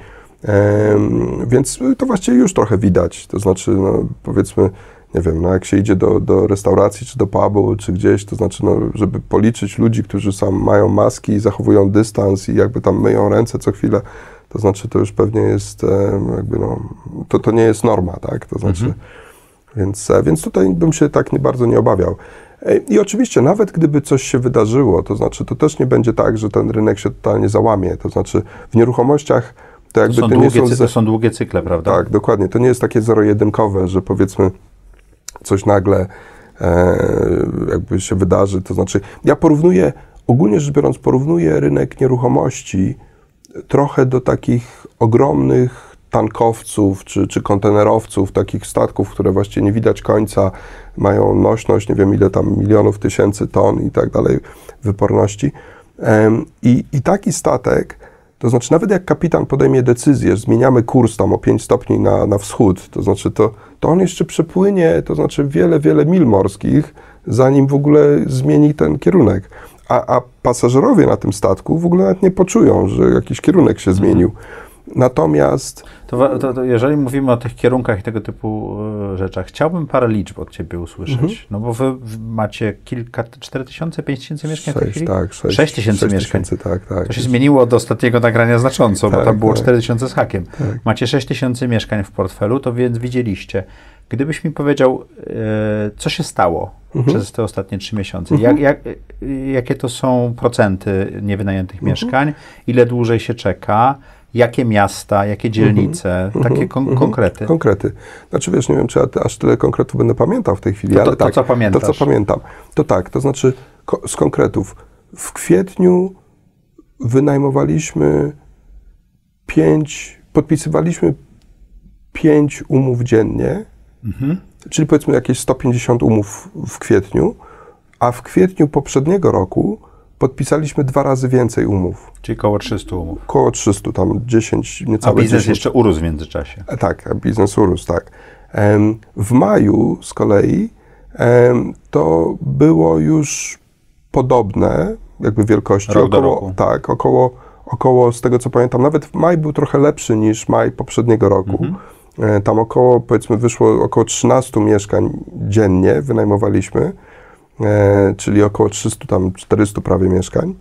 Więc to właściwie już trochę widać. To znaczy, no, powiedzmy, nie wiem, no, jak się idzie do, do restauracji, czy do pubu, czy gdzieś, to znaczy, no, żeby policzyć ludzi, którzy sam mają maski i zachowują dystans i jakby tam myją ręce co chwilę, To znaczy, to już pewnie jest, jakby no, to, to nie jest norma, tak? To znaczy, mhm. więc, więc tutaj bym się tak nie bardzo nie obawiał. I oczywiście, nawet gdyby coś się wydarzyło, to znaczy, to też nie będzie tak, że ten rynek się totalnie załamie. To znaczy, w nieruchomościałościach to jakby to są, to długie, nie są... to są długie cykle, prawda? Tak, dokładnie. To nie jest takie zero-jedynkowe, że powiedzmy coś nagle e, jakby się wydarzy. To znaczy, ja porównuję, ogólnie rzecz biorąc, porównuję rynek nieruchomości trochę do takich ogromnych tankowców czy, czy kontenerowców, takich statków, które właściwie nie widać końca, mają nośność, nie wiem ile tam milionów, tysięcy ton i tak dalej, wyporności. Um, i, I taki statek, to znaczy nawet jak kapitan podejmie decyzję, że zmieniamy kurs tam o pięć stopni na, na wschód, to znaczy to, to on jeszcze przepłynie, to znaczy wiele, wiele mil morskich, zanim w ogóle zmieni ten kierunek. A, a pasażerowie na tym statku w ogóle nawet nie poczują, że jakiś kierunek się zmienił. Natomiast... To, to, to jeżeli mówimy o tych kierunkach i tego typu y, rzeczach, chciałbym parę liczb od ciebie usłyszeć. Mhm. No bo wy macie kilka, cztery tysiące, pięć tysięcy mieszkań w tej chwili? Tak, sześć, sześć tysięcy mieszkań. Tak, tak. To się zmieniło od ostatniego nagrania znacząco, tak, bo tam było tak. cztery tysiące z hakiem. Tak. Macie sześć tysięcy mieszkań w portfelu, to więc widzieliście. Gdybyś mi powiedział, y, co się stało mhm. przez te ostatnie trzy miesiące, mhm. jak, jak, y, jakie to są procenty niewynajętych mhm. mieszkań, ile dłużej się czeka, jakie miasta, jakie dzielnice, mm-hmm, takie kon- mm-hmm, konkrety. Konkrety. Znaczy wiesz, nie wiem, czy ja aż tyle konkretów będę pamiętał w tej chwili, to, to, ale to, tak. co pamiętasz. To, co pamiętam. To tak, to znaczy ko- z konkretów. W kwietniu wynajmowaliśmy pięć, podpisywaliśmy pięć umów dziennie, mm-hmm. czyli powiedzmy jakieś sto pięćdziesiąt umów w kwietniu, a w kwietniu poprzedniego roku podpisaliśmy dwa razy więcej umów. Czyli koło trzysta umów. Koło trzysta, tam dziesięć, niecałe A biznes dziesięć. jeszcze urósł w międzyczasie. Tak, a biznes urósł, tak. W maju z kolei to było już podobne, jakby wielkości. Rok do około, roku. Tak, około, około, z tego co pamiętam, nawet maj był trochę lepszy niż maj poprzedniego roku. Mhm. Tam około, powiedzmy, wyszło około trzynaście mieszkań dziennie wynajmowaliśmy. E, czyli około trzysta, tam czterysta prawie mieszkań.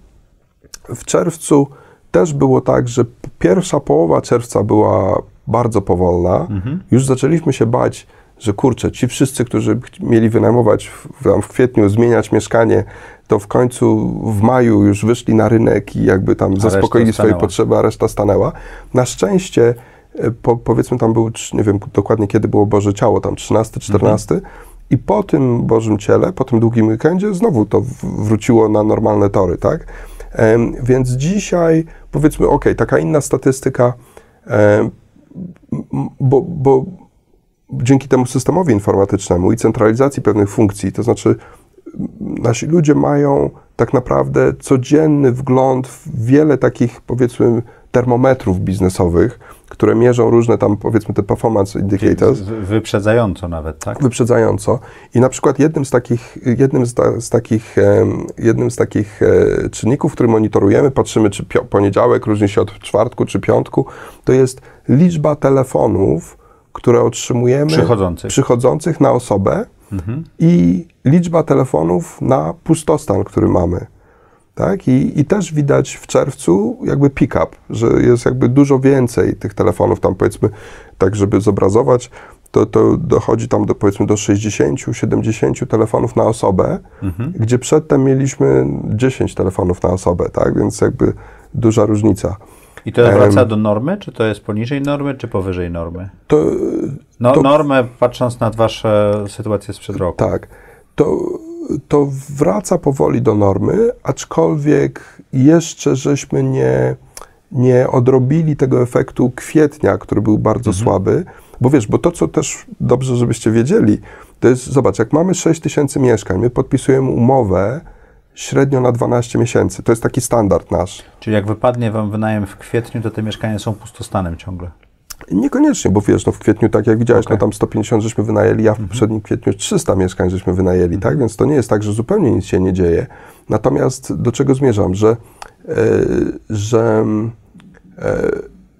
W czerwcu też było tak, że pierwsza połowa czerwca była bardzo powolna. Mhm. Już zaczęliśmy się bać, że kurczę, ci wszyscy, którzy mieli wynajmować w, w kwietniu, zmieniać mieszkanie, to w końcu w maju już wyszli na rynek i jakby tam a zaspokoili swoje potrzeby, a reszta stanęła. Na szczęście, po, powiedzmy tam był, nie wiem dokładnie kiedy było Boże Ciało, tam trzynasty, czternasty, mhm. I po tym Bożym Ciele, po tym długim weekendzie znowu to wróciło na normalne tory, tak? Um, więc dzisiaj, powiedzmy, ok, taka inna statystyka, um, bo, bo dzięki temu systemowi informatycznemu i centralizacji pewnych funkcji, to znaczy nasi ludzie mają tak naprawdę codzienny wgląd w wiele takich, powiedzmy, termometrów biznesowych, które mierzą różne tam, powiedzmy, te performance indicators. Wyprzedzająco nawet, tak? Wyprzedzająco. I na przykład jednym z takich, jednym z, ta, z takich, jednym z takich e, czynników, który monitorujemy, patrzymy, czy pio, poniedziałek różni się od czwartku czy piątku, to jest liczba telefonów, które otrzymujemy przychodzących, przychodzących na osobę mhm. i liczba telefonów na pustostan, który mamy. Tak? I, I też widać w czerwcu jakby pick-up, że jest jakby dużo więcej tych telefonów, tam powiedzmy, tak żeby zobrazować, to, to dochodzi tam do powiedzmy do sześćdziesiąt siedemdziesiąt telefonów na osobę, mhm. gdzie przedtem mieliśmy dziesięć telefonów na osobę, tak? Więc jakby duża różnica. I to wraca um, do normy, czy to jest poniżej normy, czy powyżej normy? To, no, to, normę, patrząc na wasze sytuacje sprzed roku. Tak. To, to wraca powoli do normy, aczkolwiek jeszcze żeśmy nie, nie odrobili tego efektu kwietnia, który był bardzo mhm. słaby, bo wiesz, bo to, co też dobrze, żebyście wiedzieli, to jest, zobacz, jak mamy sześć tysięcy mieszkań, my podpisujemy umowę średnio na dwanaście miesięcy, to jest taki standard nasz. Czyli jak wypadnie wam wynajem w kwietniu, to te mieszkania są pustostanem ciągle? Niekoniecznie, bo wiesz, no w kwietniu, tak jak widziałeś, okay. no tam sto pięćdziesiąt żeśmy wynajęli, a w mhm. poprzednim kwietniu trzysta mieszkań żeśmy wynajęli, mhm. tak? Więc to nie jest tak, że zupełnie nic się nie dzieje. Natomiast do czego zmierzam, że, e, że e,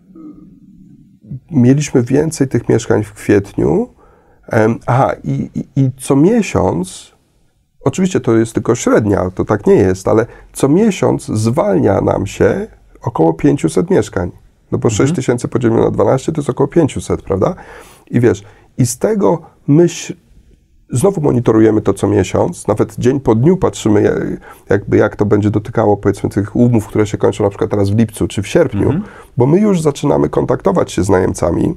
mieliśmy więcej tych mieszkań w kwietniu, e, aha, i, i, i co miesiąc, oczywiście to jest tylko średnia, to tak nie jest, ale co miesiąc zwalnia nam się około pięćset mieszkań. No bo sześć tysięcy podzielone na dwanaście to jest około pięćset, prawda? I wiesz, i z tego myśl, znowu monitorujemy to co miesiąc, nawet dzień po dniu patrzymy, jakby jak to będzie dotykało, powiedzmy, tych umów, które się kończą na przykład teraz w lipcu czy w sierpniu, mhm. bo my już zaczynamy kontaktować się z najemcami,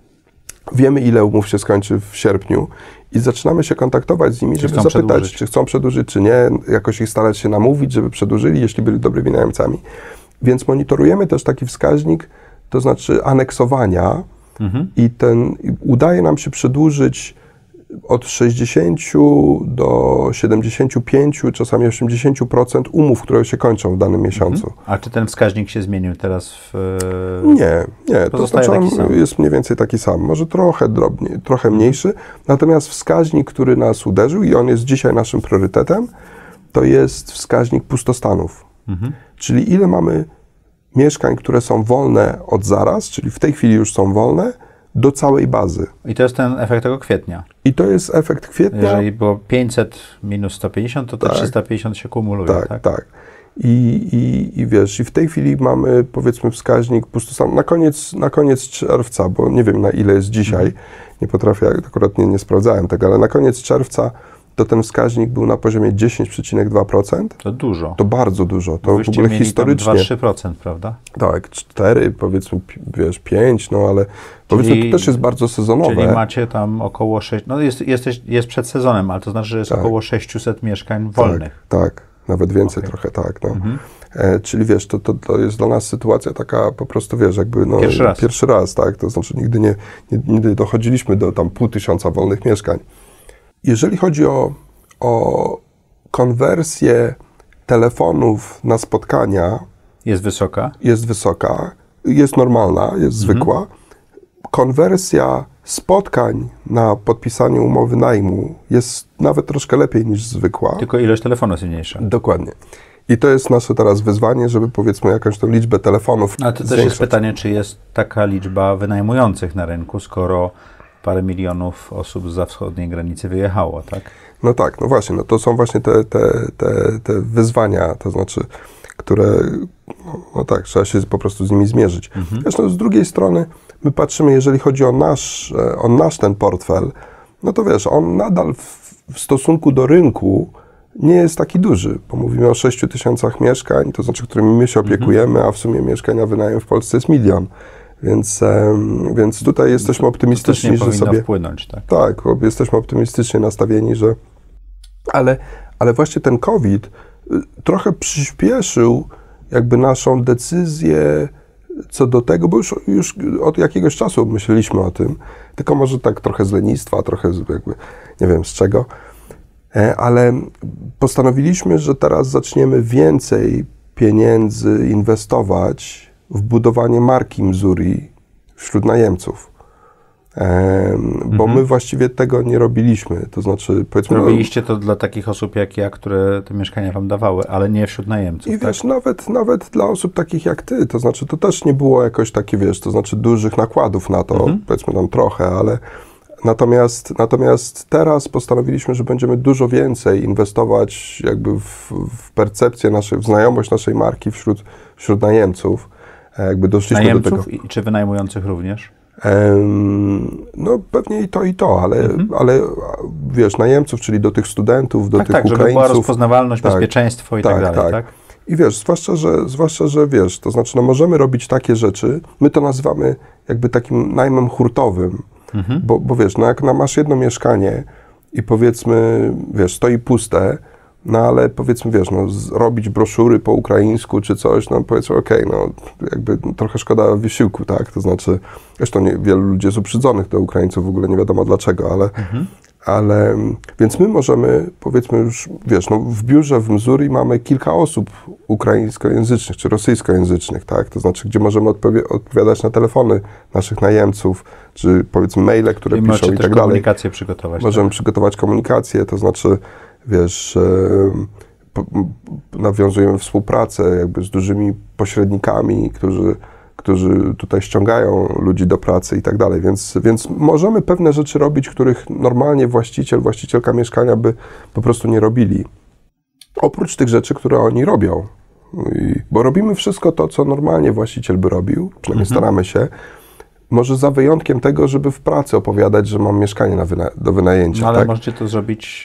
wiemy, ile umów się skończy w sierpniu i zaczynamy się kontaktować z nimi, czy żeby zapytać, przedłużyć. czy chcą przedłużyć, czy nie, jakoś ich starać się namówić, żeby przedłużyli, jeśli byli dobrymi najemcami. Więc monitorujemy też taki wskaźnik, to znaczy aneksowania mhm. i ten, udaje nam się przedłużyć od sześćdziesięciu do siedemdziesięciu pięciu, czasami osiemdziesięciu procent umów, które się kończą w danym miesiącu. Mhm. A czy ten wskaźnik się zmienił teraz? W... Nie, nie. To znaczy on jest mniej więcej taki sam. Może trochę drobniej, trochę mniejszy. Natomiast wskaźnik, który nas uderzył i on jest dzisiaj naszym priorytetem, to jest wskaźnik pustostanów. Mhm. Czyli ile mamy mieszkań, które są wolne od zaraz, czyli w tej chwili już są wolne, do całej bazy. I to jest ten efekt tego kwietnia. I to jest efekt kwietnia. Jeżeli było pięćset minus sto pięćdziesiąt, to te tak. trzysta pięćdziesiąt się kumuluje, tak? Tak, tak. I, i, I wiesz, i w tej chwili mamy, powiedzmy, wskaźnik pustostanów. Na koniec, na koniec czerwca, bo nie wiem, na ile jest dzisiaj, mhm. nie potrafię, akurat nie, nie sprawdzałem tego, ale na koniec czerwca to ten wskaźnik był na poziomie dziesięć przecinek dwa procent. To dużo. To bardzo dużo. To Wyście w ogóle mieli historycznie. dwa do trzech procent, prawda? Tak, cztery, powiedzmy, wiesz, pięć, no ale powiedzmy, czyli, to też jest bardzo sezonowe. Czyli macie tam około sześć, no jest, jesteś, jest przed sezonem, ale to znaczy, że jest tak. około sześćset mieszkań wolnych. Tak, tak, nawet więcej okay. trochę, tak. No. Mhm. E, czyli wiesz, to, to, to jest dla nas sytuacja taka po prostu, wiesz, jakby no, pierwszy raz. Pierwszy raz, tak, to znaczy nigdy nie, nie, nie dochodziliśmy do tam pół tysiąca wolnych mieszkań. Jeżeli chodzi o o konwersję telefonów na spotkania. Jest wysoka? Jest wysoka, jest normalna, jest mhm. zwykła. Konwersja spotkań na podpisanie umowy najmu jest nawet troszkę lepiej niż zwykła. Tylko ilość telefonów jest mniejsza. Dokładnie. I to jest nasze teraz wyzwanie, żeby powiedzmy jakąś tą liczbę telefonów Ale to też jest pytanie, czy jest taka liczba wynajmujących na rynku, skoro parę milionów osób zza wschodniej granicy wyjechało, tak? No tak, no właśnie, no to są właśnie te, te, te, te wyzwania, to znaczy, które, no, no tak, trzeba się po prostu z nimi zmierzyć. Mhm. Wiesz, no, z drugiej strony my patrzymy, jeżeli chodzi o nasz, o nasz ten portfel, no to wiesz, on nadal w, w stosunku do rynku nie jest taki duży, bo mówimy o sześciu tysiącach mieszkań, to znaczy, którymi my się opiekujemy, mhm. a w sumie mieszkań na wynajem w Polsce jest milion. Więc, um, więc tutaj jesteśmy optymistyczni, to też nie że sobie... wpłynąć, tak? Tak, jesteśmy optymistycznie nastawieni, że... Ale, ale właśnie ten COVID trochę przyspieszył jakby naszą decyzję co do tego, bo już, już od jakiegoś czasu myśleliśmy o tym, tylko może tak trochę z lenistwa, trochę z jakby, nie wiem z czego, ale postanowiliśmy, że teraz zaczniemy więcej pieniędzy inwestować w budowanie marki Mzuri wśród najemców. Um, bo mhm. my właściwie tego nie robiliśmy, to znaczy powiedzmy... Robiliście to dla takich osób jak ja, które te mieszkania wam dawały, ale nie wśród najemców, I tak? wiesz, nawet, nawet dla osób takich jak ty, to znaczy to też nie było jakoś takie, wiesz, to znaczy dużych nakładów na to, mhm. powiedzmy tam trochę, ale natomiast, natomiast teraz postanowiliśmy, że będziemy dużo więcej inwestować jakby w, w percepcję naszej, w znajomość naszej marki wśród, wśród najemców. Jakby doszliśmy najemców do tego. I, czy wynajmujących również? No pewnie i to, i to, ale, mhm. ale wiesz, najemców, czyli do tych studentów, do tak, tych tak, Ukraińców. Żeby była rozpoznawalność, tak, bezpieczeństwo i tak, tak dalej, tak? tak? I wiesz, zwłaszcza że, zwłaszcza, że wiesz, to znaczy, no możemy robić takie rzeczy, my to nazywamy jakby takim najmem hurtowym, mhm. bo, bo wiesz, no jak masz jedno mieszkanie i powiedzmy, wiesz, stoi puste, no ale powiedzmy, wiesz, no robić broszury po ukraińsku czy coś, no powiedzmy, okej, okay, no jakby trochę szkoda wysiłku, tak, to znaczy, zresztą nie, wielu ludzi jest uprzedzonych do Ukraińców, w ogóle nie wiadomo dlaczego, ale, mhm. ale, więc my możemy, powiedzmy już, wiesz, no w biurze w Mzuri mamy kilka osób ukraińskojęzycznych czy rosyjskojęzycznych, tak, to znaczy, gdzie możemy odpowie- odpowiadać na telefony naszych najemców, czy powiedzmy maile, które I piszą i tak dalej. komunikację przygotować. Możemy tak? przygotować komunikację, to znaczy, wiesz, nawiązujemy współpracę jakby z dużymi pośrednikami, którzy, którzy tutaj ściągają ludzi do pracy i tak dalej, więc, więc możemy pewne rzeczy robić, których normalnie właściciel, właścicielka mieszkania by po prostu nie robili. Oprócz tych rzeczy, które oni robią, I, bo robimy wszystko to, co normalnie właściciel by robił, przynajmniej Mhm. staramy się, może za wyjątkiem tego, żeby w pracy opowiadać, że mam mieszkanie na wyna- do wynajęcia. No, ale tak? możecie to zrobić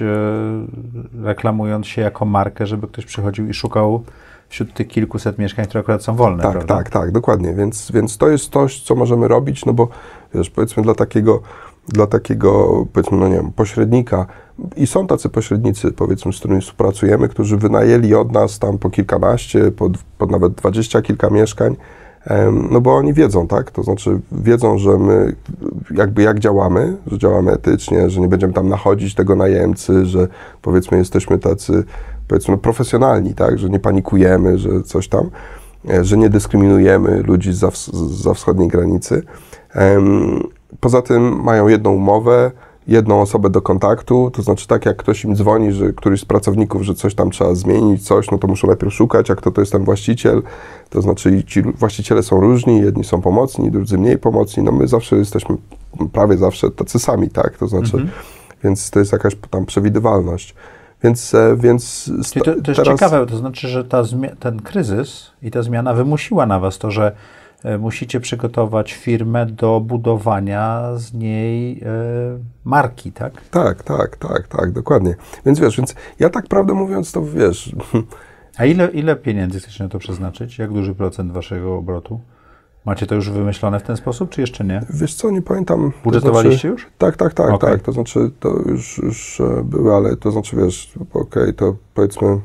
e, reklamując się jako markę, żeby ktoś przychodził i szukał wśród tych kilkuset mieszkań, które akurat są wolne, Tak, prawda? tak, tak, dokładnie. Więc, więc to jest coś, co możemy robić, no bo wiesz, powiedzmy dla takiego, dla takiego, powiedzmy, no nie wiem, pośrednika, i są tacy pośrednicy, powiedzmy, z którymi współpracujemy, którzy wynajęli od nas tam po kilkanaście, po, po nawet dwadzieścia kilka mieszkań, em, no bo oni wiedzą, tak, to znaczy wiedzą, że my jakby jak działamy, że działamy etycznie, że nie będziemy tam nachodzić tego najemcy, że powiedzmy jesteśmy tacy, powiedzmy, profesjonalni, tak, że nie panikujemy, że coś tam, e, że nie dyskryminujemy ludzi za, za wschodniej granicy. Em, Poza tym mają jedną umowę, jedną osobę do kontaktu, to znaczy tak jak ktoś im dzwoni, że któryś z pracowników, że coś tam trzeba zmienić, coś, no to muszą najpierw szukać, jak to to jest ten właściciel, to znaczy i ci właściciele są różni, jedni są pomocni, drudzy mniej pomocni, no my zawsze jesteśmy, prawie zawsze tacy sami, tak, to znaczy, Mhm. więc to jest jakaś tam przewidywalność. Więc, e, więc Czyli to, to jest teraz, ciekawe, to znaczy, że ta zmi- ten kryzys i ta zmiana wymusiła na was to, że e, musicie przygotować firmę do budowania z niej e, marki, tak? Tak, tak, tak, tak, dokładnie. Więc wiesz, więc ja tak prawdę mówiąc, to wiesz, A ile, ile pieniędzy chcecie na to przeznaczyć? Jak duży procent waszego obrotu? Macie to już wymyślone w ten sposób, czy jeszcze nie? wiesz co, nie pamiętam. to Budżetowaliście znaczy, już? Tak, tak, tak, Okej. tak, to znaczy to już, już e, były, ale to znaczy wiesz, okej, to powiedzmy,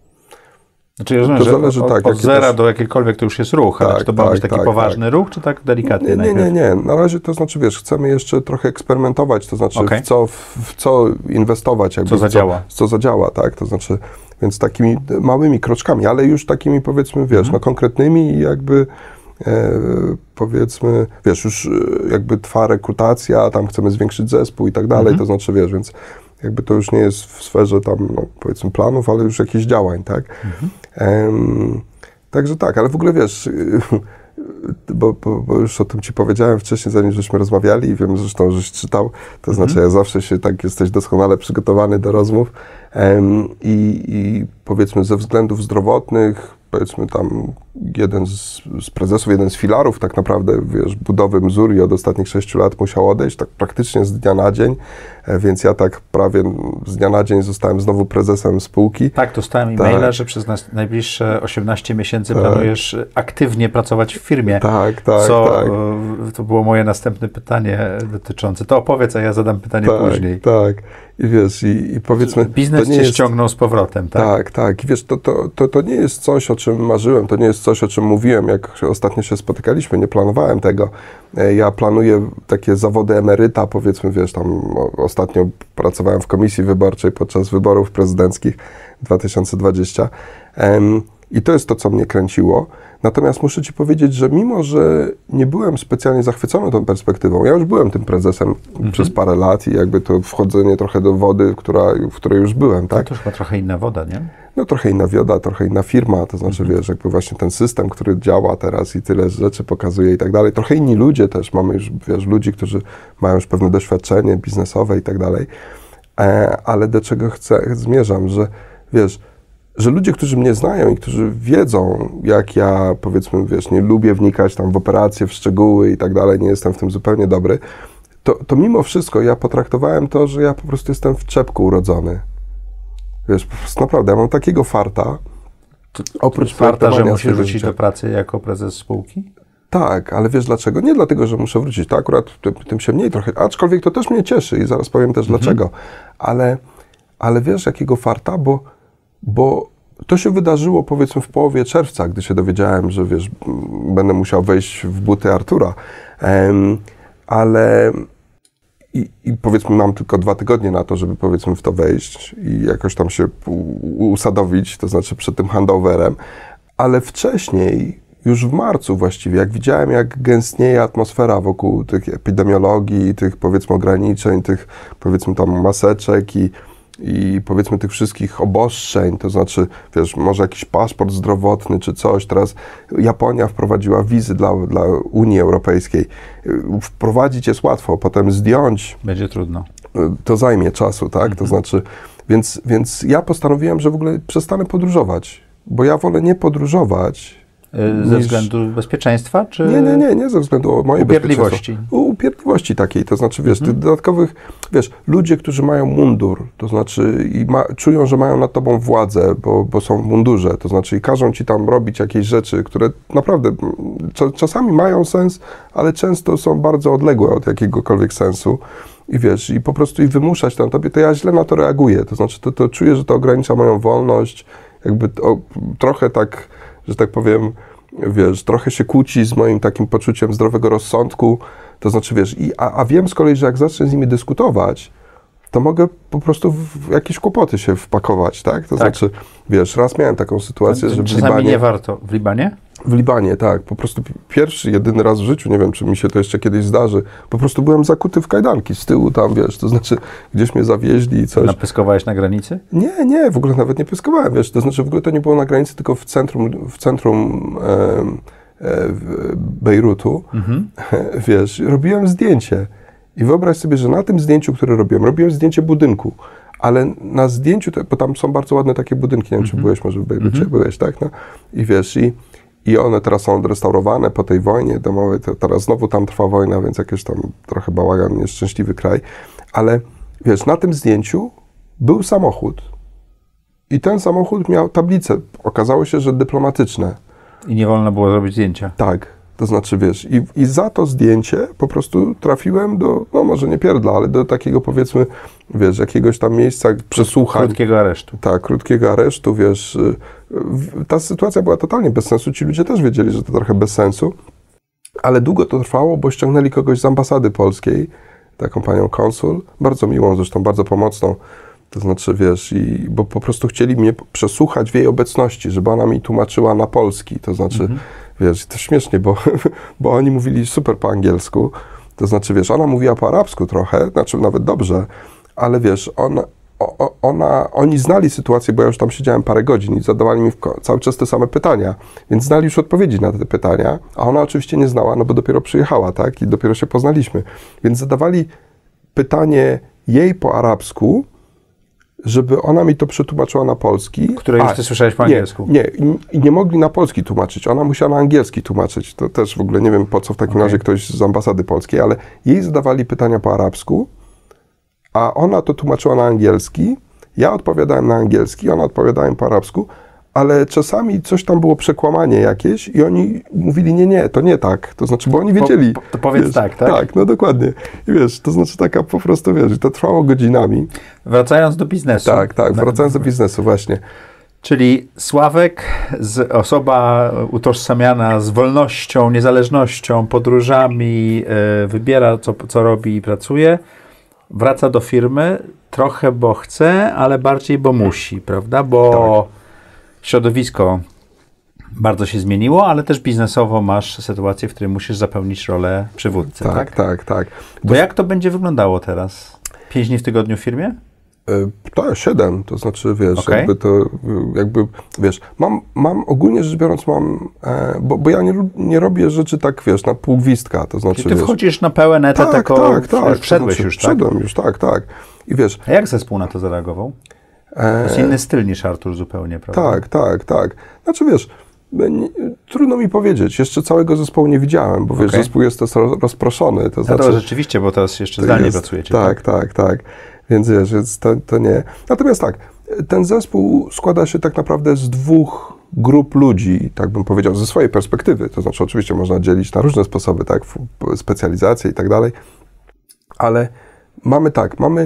Znaczy, ja rozumiem, To że zależy, od, tak, od jakie zera też- do jakiejkolwiek to już jest ruch, ale Tak, czy to ma tak, być taki tak, poważny ruch, czy tak delikatnie nie, nie, najpierw? nie, nie, na razie to znaczy wiesz, chcemy jeszcze trochę eksperymentować, to znaczy Okej. w, co, w, w co inwestować, jakby Co w zadziała. Co, co zadziała, tak, to znaczy, więc takimi małymi kroczkami, ale już takimi powiedzmy, wiesz, Mhm. no konkretnymi i jakby e, powiedzmy, wiesz, już e, jakby trwa rekrutacja, tam chcemy zwiększyć zespół i tak dalej, Mhm. to znaczy, wiesz, więc jakby to już nie jest w sferze tam, no, powiedzmy planów, ale już jakichś działań, tak. Mhm. Em, także tak, ale w ogóle wiesz, bo, bo, bo już o tym ci powiedziałem wcześniej, zanim żeśmy rozmawiali i wiem zresztą, żeś czytał, to Mhm. znaczy ja zawsze się tak, jesteś doskonale przygotowany do rozmów em, i, i powiedzmy ze względów zdrowotnych, powiedzmy tam jeden z, z prezesów, jeden z filarów tak naprawdę, wiesz, budowy Mzuri od ostatnich sześciu lat musiał odejść, tak praktycznie z dnia na dzień, e, więc ja tak prawie z dnia na dzień zostałem znowu prezesem spółki. Tak, dostałem Tak. e-maila, że przez nas najbliższe osiemnaście miesięcy Tak. planujesz aktywnie pracować w firmie. Tak, tak, co, tak. e, to było moje następne pytanie dotyczące. To opowiedz, a ja zadam pytanie Tak, później. tak. I wiesz, i, i powiedzmy... Biznes to nie cię jest, ściągnął z powrotem, tak? Tak, tak. I wiesz, to, to, to, to nie jest coś, o czym marzyłem, to nie jest coś, o czym mówiłem, jak ostatnio się spotykaliśmy, nie planowałem tego. E, Ja planuję takie zawody emeryta, powiedzmy, wiesz, tam o, ostatnio pracowałem w komisji wyborczej podczas wyborów prezydenckich dwa tysiące dwudziestego. Em, I to jest to, co mnie kręciło. Natomiast muszę ci powiedzieć, że mimo, że nie byłem specjalnie zachwycony tą perspektywą, ja już byłem tym prezesem Mhm. przez parę lat i jakby to wchodzenie trochę do wody, która, w której już byłem, To tak? już ma trochę inna woda, nie? No trochę inna wioda, trochę inna firma, to znaczy Mhm. wiesz, jakby właśnie ten system, który działa teraz i tyle rzeczy pokazuje i tak dalej. Trochę inni ludzie też, mamy już, wiesz, ludzi, którzy mają już pewne doświadczenie biznesowe i tak dalej. E, ale do czego chcę, zmierzam, że wiesz, że ludzie, którzy mnie znają i którzy wiedzą, jak ja, powiedzmy, wiesz, nie lubię wnikać tam w operacje, w szczegóły i tak dalej, nie jestem w tym zupełnie dobry, to, to mimo wszystko ja potraktowałem to, że ja po prostu jestem w czepku urodzony. Wiesz, po prostu naprawdę, ja mam takiego farta, oprócz Farta, że projektowania musisz swojego wrócić życia. do pracy jako prezes spółki? Tak, ale wiesz dlaczego? Nie dlatego, że muszę wrócić, to akurat tym, tym się mniej trochę, aczkolwiek to też mnie cieszy i zaraz powiem też Mhm. dlaczego, ale, ale wiesz jakiego farta, bo, bo to się wydarzyło powiedzmy w połowie czerwca, gdy się dowiedziałem, że wiesz, m, będę musiał wejść w buty Artura, em, ale i, i powiedzmy mam tylko dwa tygodnie na to, żeby powiedzmy w to wejść i jakoś tam się u- usadowić, to znaczy przed tym handoverem, ale wcześniej, już w marcu właściwie, jak widziałem, jak gęstnieje atmosfera wokół tych epidemiologii, tych powiedzmy ograniczeń, tych powiedzmy tam maseczek i, i powiedzmy tych wszystkich obostrzeń, to znaczy, wiesz, może jakiś paszport zdrowotny czy coś. Teraz Japonia wprowadziła wizy dla, dla Unii Europejskiej. Wprowadzić jest łatwo, potem zdjąć Będzie trudno. to zajmie czasu, tak? To znaczy, więc, więc ja postanowiłem, że w ogóle przestanę podróżować. bo ja wolę nie podróżować. Ze niż... względu bezpieczeństwa, czy... Nie, nie, nie, nie ze względu mojej upierdliwości. Upierdliwości takiej, to znaczy, wiesz, Mhm. tych dodatkowych, wiesz, ludzie, którzy mają mundur, to znaczy i ma, czują, że mają nad tobą władzę, bo, bo są w mundurze, to znaczy i każą ci tam robić jakieś rzeczy, które naprawdę cza, czasami mają sens, ale często są bardzo odległe od jakiegokolwiek sensu. I wiesz, i po prostu i wymuszać to na tobie, to ja źle na to reaguję, to znaczy to, to czuję, że to ogranicza moją wolność, jakby to, trochę tak, że tak powiem, wiesz, trochę się kłóci z moim takim poczuciem zdrowego rozsądku, to znaczy, wiesz, i, a, a wiem z kolei, że jak zacznę z nimi dyskutować, to mogę po prostu w jakieś kłopoty się wpakować, tak? To tak. znaczy, wiesz, raz miałem taką sytuację, że w Czasami Libanie... nie warto. W Libanie? W Libanie, tak. Po prostu pierwszy, jedyny raz w życiu, nie wiem, czy mi się to jeszcze kiedyś zdarzy, po prostu byłem zakuty w kajdanki z tyłu tam, wiesz, to znaczy gdzieś mnie zawieźli i coś. Napyskowałeś na granicy? Nie, nie, w ogóle nawet nie pyskowałem, wiesz, to znaczy w ogóle to nie było na granicy, tylko w centrum, w centrum e, e, Bejrutu, mhm. wiesz, robiłem zdjęcie i wyobraź sobie, że na tym zdjęciu, które robiłem, robiłem zdjęcie budynku, ale na zdjęciu, bo tam są bardzo ładne takie budynki, nie wiem, czy mhm. byłeś może w Bejrucie, mhm. byłeś, tak, no, i wiesz, i I one teraz są odrestaurowane po tej wojnie domowej, to teraz znowu tam trwa wojna, więc jakiś tam trochę bałagan, nieszczęśliwy kraj. Ale wiesz, na tym zdjęciu był samochód i ten samochód miał tablicę. Okazało się, że dyplomatyczne. I nie wolno było zrobić zdjęcia. Tak, to znaczy wiesz, i, i za to zdjęcie po prostu trafiłem do, no może nie pierdla, ale do takiego powiedzmy, wiesz, jakiegoś tam miejsca przesłuchań. Krótkiego aresztu. Tak, krótkiego aresztu, wiesz. Ta sytuacja była totalnie bez sensu, ci ludzie też wiedzieli, że to trochę bez sensu, ale długo to trwało, bo ściągnęli kogoś z ambasady polskiej, taką panią konsul, bardzo miłą zresztą, bardzo pomocną, to znaczy, wiesz, i, bo po prostu chcieli mnie przesłuchać w jej obecności, żeby ona mi tłumaczyła na polski, to znaczy, mhm. wiesz, to śmiesznie, bo, bo oni mówili super po angielsku, to znaczy, wiesz, ona mówiła po arabsku trochę, znaczy nawet dobrze, ale wiesz, on, o, ona, oni znali sytuację, bo ja już tam siedziałem parę godzin i zadawali mi w, cały czas te same pytania, więc znali już odpowiedzi na te pytania, a ona oczywiście nie znała, no bo dopiero przyjechała, tak, i dopiero się poznaliśmy, więc zadawali pytanie jej po arabsku, żeby ona mi to przetłumaczyła na polski. Które już ty słyszałeś po angielsku. Nie, nie, i nie mogli na polski tłumaczyć, ona musiała na angielski tłumaczyć, to też w ogóle nie wiem po co w takim okay. razie ktoś z ambasady polskiej, ale jej zadawali pytania po arabsku, a ona to tłumaczyła na angielski, ja odpowiadałem na angielski, ona odpowiadała im po arabsku, ale czasami coś tam było przekłamanie jakieś i oni mówili, nie, nie, to nie tak, to znaczy, bo oni wiedzieli. Po, po, to powiedz wiesz, tak, tak? Tak, no dokładnie. I wiesz, to znaczy taka po prostu, wiesz, to trwało godzinami. Wracając do biznesu. Tak, tak, wracając do biznesu, właśnie. Czyli Sławek, z, osoba utożsamiana z wolnością, niezależnością, podróżami, yy, wybiera co, co robi i pracuje, wraca do firmy, trochę bo chce, ale bardziej bo musi, prawda? Bo tak. Środowisko bardzo się zmieniło, ale też biznesowo masz sytuację, w której musisz zapełnić rolę przywódcy, tak? Tak, tak, tak. To Do... jak to będzie wyglądało teraz? Pięć dni w tygodniu w firmie? To siedem, to znaczy, wiesz, okay. jakby to, jakby, wiesz, mam, mam ogólnie rzecz biorąc, mam, e, bo, bo ja nie, nie robię rzeczy tak, wiesz, na pół gwizdka, to znaczy, Czyli ty wiesz, wchodzisz na pełen etat, tak, tak, tak, tak, wszedłeś to znaczy, już, tak? Wszedłem już, tak, tak. I wiesz... A jak zespół na to zareagował? E... To jest inny styl niż Artur zupełnie, prawda? Tak, tak, tak. Znaczy, wiesz, nie, trudno mi powiedzieć, jeszcze całego zespołu nie widziałem, bo wiesz, okay. zespół jest też rozproszony, to znaczy... No to rzeczywiście, bo teraz jeszcze zdalnie jest, pracujecie. Tak, tak, tak, tak. Więc wiesz, więc to, to nie. Natomiast tak, ten zespół składa się tak naprawdę z dwóch grup ludzi, tak bym powiedział, ze swojej perspektywy. To znaczy oczywiście można dzielić na różne sposoby, tak, specjalizacje i tak dalej, ale mamy tak, mamy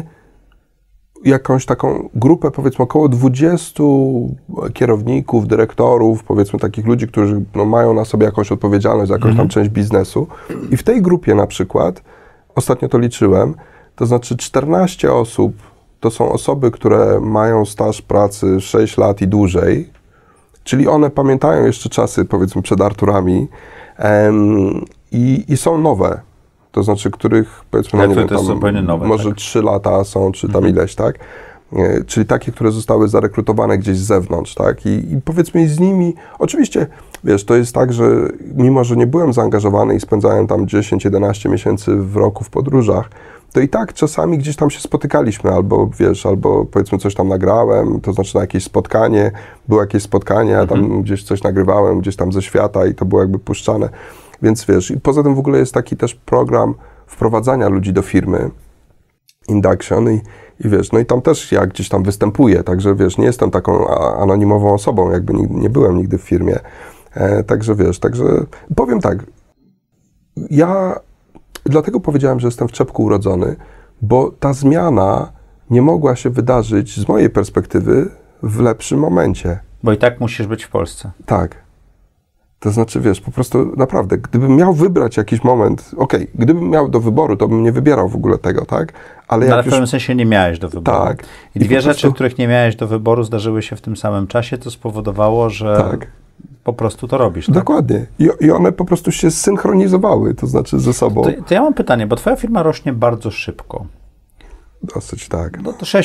jakąś taką grupę, powiedzmy około dwudziestu kierowników, dyrektorów, powiedzmy takich ludzi, którzy no, mają na sobie jakąś odpowiedzialność za jakąś mhm. tam część biznesu i w tej grupie na przykład, ostatnio to liczyłem, to znaczy czternaście osób to są osoby, które mają staż pracy sześć lat i dłużej, czyli one pamiętają jeszcze czasy, powiedzmy, przed Arturami um, i, i są nowe, to znaczy, których, powiedzmy, no, nie wiem, to tam, nowe, może tak? trzy lata są, czy tam mhm. ileś, tak? e, czyli takie, które zostały zarekrutowane gdzieś z zewnątrz, tak? I, i powiedzmy z nimi, oczywiście, wiesz, to jest tak, że mimo, że nie byłem zaangażowany i spędzałem tam dziesięć jedenaście miesięcy w roku w podróżach, to i tak czasami gdzieś tam się spotykaliśmy, albo wiesz, albo powiedzmy coś tam nagrałem, to znaczy na jakieś spotkanie, było jakieś spotkanie, ja tam mhm. gdzieś coś nagrywałem, gdzieś tam ze świata i to było jakby puszczane. Więc wiesz, i poza tym w ogóle jest taki też program wprowadzania ludzi do firmy, Induction i, i wiesz, no i tam też ja gdzieś tam występuję, także wiesz, nie jestem taką anonimową osobą, jakby nie, nie byłem nigdy w firmie, e, także wiesz, także powiem tak, ja dlatego powiedziałem, że jestem w czepku urodzony, bo ta zmiana nie mogła się wydarzyć z mojej perspektywy w lepszym momencie. Bo i tak musisz być w Polsce. Tak. To znaczy, wiesz, po prostu naprawdę, gdybym miał wybrać jakiś moment, okej, okay, gdybym miał do wyboru, to bym nie wybierał w ogóle tego, tak? Ale, ale w pewnym już... sensie nie miałeś do wyboru. Tak. I dwie I rzeczy, prostu... których nie miałeś do wyboru, zdarzyły się w tym samym czasie, to spowodowało, że tak. po prostu to robisz. Tak? Dokładnie. I, I one po prostu się synchronizowały, to znaczy ze sobą. To, to ja mam pytanie, bo twoja firma rośnie bardzo szybko. Dosyć tak. No to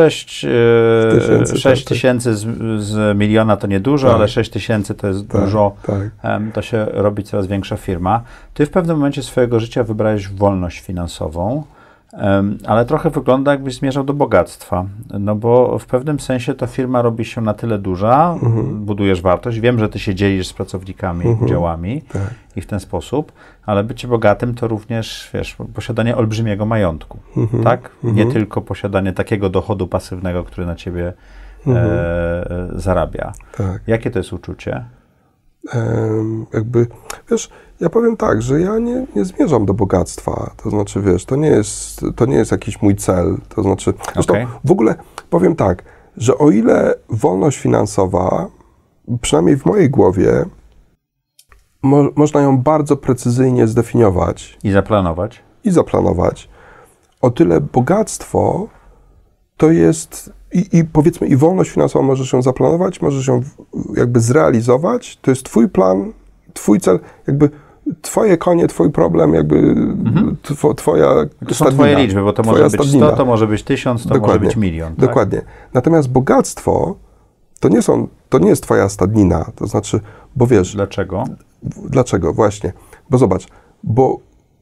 sześć tysięcy z, z miliona to niedużo, tak. ale sześć tysięcy to jest tak, dużo. Tak. Um, to się robi coraz większa firma. Ty w pewnym momencie swojego życia wybrałeś wolność finansową, um, ale trochę wygląda, jakbyś zmierzał do bogactwa. No bo w pewnym sensie ta firma robi się na tyle duża, mhm. budujesz wartość. Wiem, że ty się dzielisz z pracownikami mhm. udziałami tak. i w ten sposób, ale bycie bogatym to również, wiesz, posiadanie olbrzymiego majątku, mhm. tak? Mhm. Nie tylko posiadanie takiego dochodu pasywnego, który na ciebie mhm. e, zarabia. Tak. Jakie to jest uczucie? Um, jakby, wiesz, ja powiem tak, że ja nie, nie zmierzam do bogactwa, to znaczy, wiesz, to nie jest, to nie jest jakiś mój cel, to znaczy, zresztą okay. w ogóle powiem tak, że o ile wolność finansowa, przynajmniej w mojej głowie, Mo można ją bardzo precyzyjnie zdefiniować. I zaplanować. I zaplanować. O tyle bogactwo to jest, i, i powiedzmy, i wolność finansową możesz ją zaplanować, możesz ją jakby zrealizować. To jest twój plan, twój cel, jakby twoje konie, twój problem, jakby mhm. tw twoja To są twoje liczby, bo to może być sto, to może być tysiąc, to Dokładnie. może być milion. Tak? Dokładnie. Natomiast bogactwo to nie są, to nie jest twoja stadnina, to znaczy, bo wiesz... Dlaczego? Dlaczego? Właśnie. Bo zobacz, bo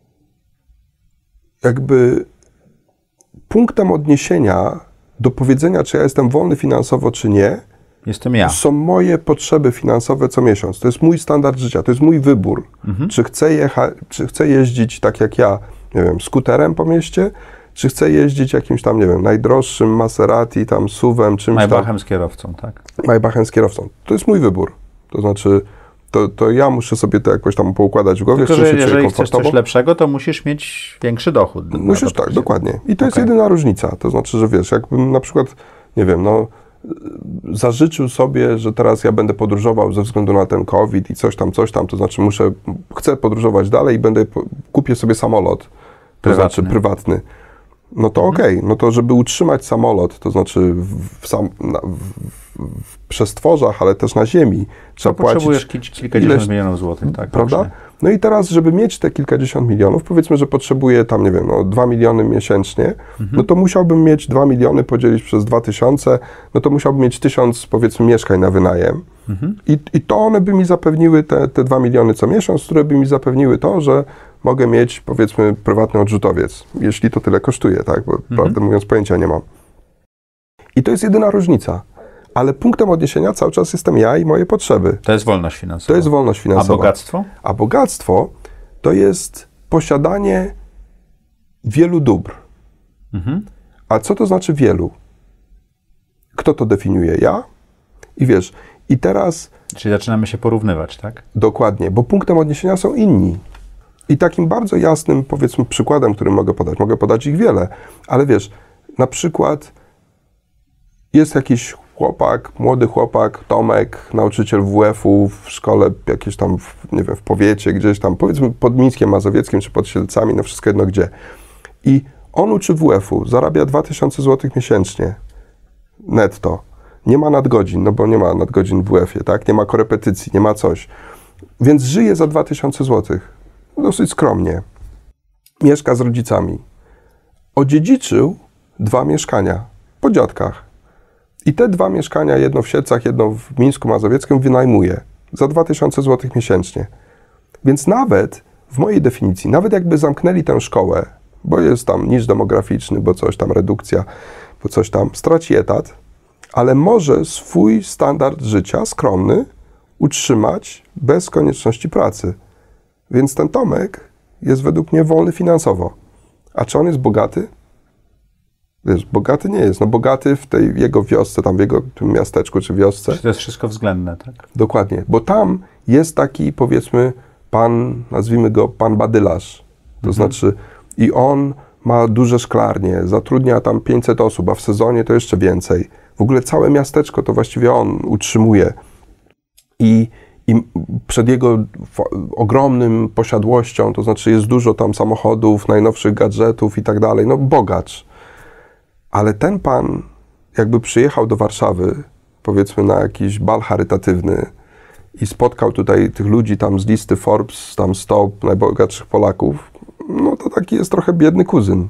jakby punktem odniesienia do powiedzenia, czy ja jestem wolny finansowo, czy nie, jestem ja. Są moje potrzeby finansowe co miesiąc. To jest mój standard życia, to jest mój wybór. Mhm. Czy chcę jechać, czy chcę jeździć tak jak ja, nie wiem, skuterem po mieście, czy chcę jeździć jakimś tam, nie wiem, najdroższym Maserati, tam SUV-em, czymś tam. Maybachem z kierowcą, tak? Maybachem z kierowcą. To jest mój wybór. To znaczy, to, to ja muszę sobie to jakoś tam poukładać w głowie. Tylko, że jeżeli chcesz coś lepszego, to musisz mieć większy dochód. Musisz, tak, dokładnie. I to okay. jest jedyna różnica. To znaczy, że wiesz, jakbym na przykład, nie wiem, no, zażyczył sobie, że teraz ja będę podróżował ze względu na ten COVID i coś tam, coś tam, to znaczy muszę, chcę podróżować dalej i będę, kupię sobie samolot, to prywatny. znaczy prywatny. No to mhm. okej, okay. no to żeby utrzymać samolot, to znaczy w, sam, na, w, w przestworzach, ale też na ziemi, trzeba to płacić... Potrzebujesz kilkadziesiąt ileś, milionów złotych, tak? Prawda? Właśnie. No i teraz, żeby mieć te kilkadziesiąt milionów, powiedzmy, że potrzebuję tam, nie wiem, no dwa miliony miesięcznie, mhm. no to musiałbym mieć dwa miliony podzielić przez dwa tysiące, no to musiałbym mieć tysiąc, powiedzmy, mieszkań na wynajem. Mhm. I, I to one by mi zapewniły te, te dwa miliony co miesiąc, które by mi zapewniły to, że mogę mieć, powiedzmy, prywatny odrzutowiec, jeśli to tyle kosztuje, tak? Bo mhm. prawdę mówiąc, pojęcia nie mam. I to jest jedyna różnica. Ale punktem odniesienia cały czas jestem ja i moje potrzeby. To jest wolność finansowa. To jest wolność finansowa. A bogactwo? A bogactwo to jest posiadanie wielu dóbr. Mhm. A co to znaczy wielu? Kto to definiuje? Ja? I wiesz, i teraz... Czyli zaczynamy się porównywać, tak? Dokładnie, bo punktem odniesienia są inni. I takim bardzo jasnym, powiedzmy, przykładem, który mogę podać, mogę podać ich wiele, ale wiesz, na przykład jest jakiś chłopak, młody chłopak, Tomek, nauczyciel W F-u w szkole jakieś tam, w, nie wiem, w powiecie, gdzieś tam, powiedzmy pod Mińskiem Mazowieckim, czy pod Siedlcami, no wszystko jedno gdzie. I on uczy W F-u, zarabia dwa tysiące złotych miesięcznie, netto. Nie ma nadgodzin, no bo nie ma nadgodzin w W F-ie, tak? Nie ma korepetycji, nie ma coś. Więc żyje za dwa tysiące złotych. Dosyć skromnie. Mieszka z rodzicami. Odziedziczył dwa mieszkania. po dziadkach. I te dwa mieszkania, jedno w Siedlcach, jedno w Mińsku Mazowieckim, wynajmuję za dwa tysiące złotych miesięcznie. Więc nawet, w mojej definicji, nawet jakby zamknęli tę szkołę, bo jest tam niż demograficzny, bo coś tam redukcja, bo coś tam, straci etat, ale może swój standard życia, skromny, utrzymać bez konieczności pracy. Więc ten Tomek jest według mnie wolny finansowo. A czy on jest bogaty? Wiesz, bogaty nie jest. No bogaty w tej jego wiosce, tam w jego tym miasteczku czy wiosce. Czy to jest wszystko względne, tak? Dokładnie, bo tam jest taki, powiedzmy, pan, nazwijmy go pan badylarz. To mhm. znaczy i on ma duże szklarnie, zatrudnia tam pięćset osób, a w sezonie to jeszcze więcej. W ogóle całe miasteczko to właściwie on utrzymuje. I, i przed jego ogromnym posiadłością, to znaczy jest dużo tam samochodów, najnowszych gadżetów i tak dalej, no bogacz. Ale ten pan jakby przyjechał do Warszawy, powiedzmy na jakiś bal charytatywny i spotkał tutaj tych ludzi tam z listy Forbes, tam sto najbogatszych Polaków, no to taki jest trochę biedny kuzyn.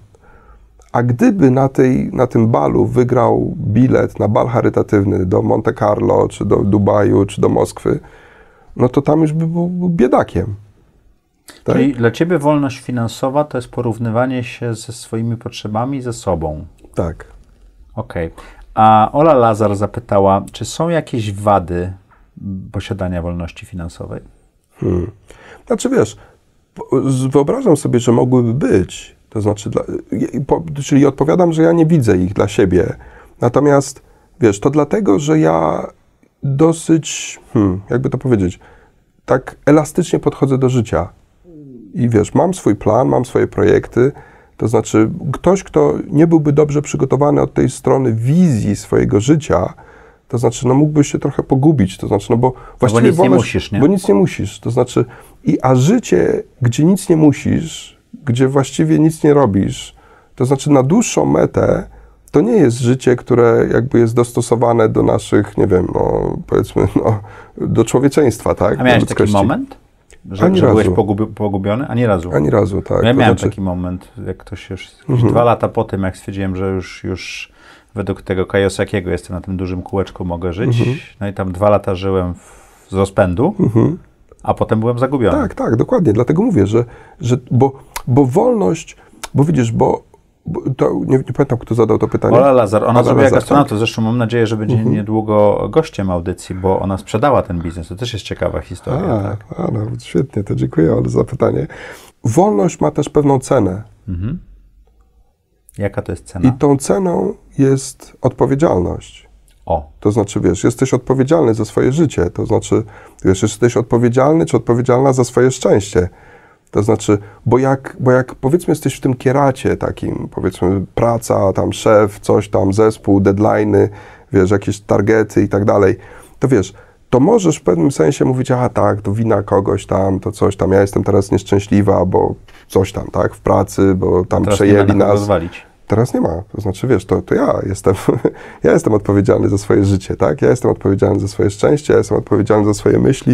A gdyby na, tej, na tym balu wygrał bilet na bal charytatywny do Monte Carlo, czy do Dubaju, czy do Moskwy, no to tam już by był, był biedakiem. Tak? Czyli dla ciebie wolność finansowa to jest porównywanie się ze swoimi potrzebami ze sobą. Tak. Okej. Okay. A Ola Lazar zapytała, czy są jakieś wady posiadania wolności finansowej? Hmm. Znaczy wiesz, wyobrażam sobie, że mogłyby być, to znaczy, dla, po, czyli odpowiadam, że ja nie widzę ich dla siebie. Natomiast wiesz, to dlatego, że ja dosyć, hmm, jakby to powiedzieć, tak elastycznie podchodzę do życia. I wiesz, mam swój plan, mam swoje projekty. To znaczy, ktoś, kto nie byłby dobrze przygotowany od tej strony wizji swojego życia, to znaczy, no mógłby się trochę pogubić, to znaczy, no bo właściwie no bo nic wolność, nie musisz, nie? Bo nic nie musisz, to znaczy, i, a życie, gdzie nic nie musisz, gdzie właściwie nic nie robisz, to znaczy na dłuższą metę, to nie jest życie, które jakby jest dostosowane do naszych, nie wiem, no powiedzmy, no, do człowieczeństwa, tak? A miałeś taki moment? Że, Ani że razu. byłeś pogubi, pogubiony? Ani razu. Ani razu, tak. Ja to miałem znaczy... taki moment, jak ktoś już, już Mhm. dwa lata po tym, jak stwierdziłem, że już, już według tego Kiyosakiego jestem na tym dużym kółeczku, mogę żyć. Mhm. No i tam dwa lata żyłem w, z rozpędu, Mhm. a potem byłem zagubiony. Tak, tak, dokładnie. Dlatego mówię, że, że bo, bo wolność, bo widzisz, bo, bo to nie, nie pamiętam, kto zadał to pytanie. Ola Lazar, ona Ola zrobiła Lazar, gastronautów. tak. Zresztą mam nadzieję, że będzie Mhm. niedługo gościem audycji, bo ona sprzedała ten biznes. To też jest ciekawa historia. A, tak? a no, świetnie, to dziękuję Olu za pytanie. Wolność ma też pewną cenę. Mhm. Jaka to jest cena? I tą ceną jest odpowiedzialność. O. To znaczy, wiesz, jesteś odpowiedzialny za swoje życie. To znaczy, wiesz, jesteś odpowiedzialny czy odpowiedzialna za swoje szczęście. To znaczy, bo jak, bo jak powiedzmy jesteś w tym kieracie takim, powiedzmy praca, tam szef, coś tam, zespół, deadline'y, wiesz, jakieś targety i tak dalej, to wiesz, to możesz w pewnym sensie mówić, aha tak, to wina kogoś tam, to coś tam, ja jestem teraz nieszczęśliwa, bo coś tam, tak, w pracy, bo tam Teraz przejęli nie ma na kogo nas. zwalić. Teraz nie ma, to znaczy, wiesz, to, to ja jestem, ja jestem odpowiedzialny za swoje życie, tak, ja jestem odpowiedzialny za swoje szczęście, ja jestem odpowiedzialny za swoje myśli,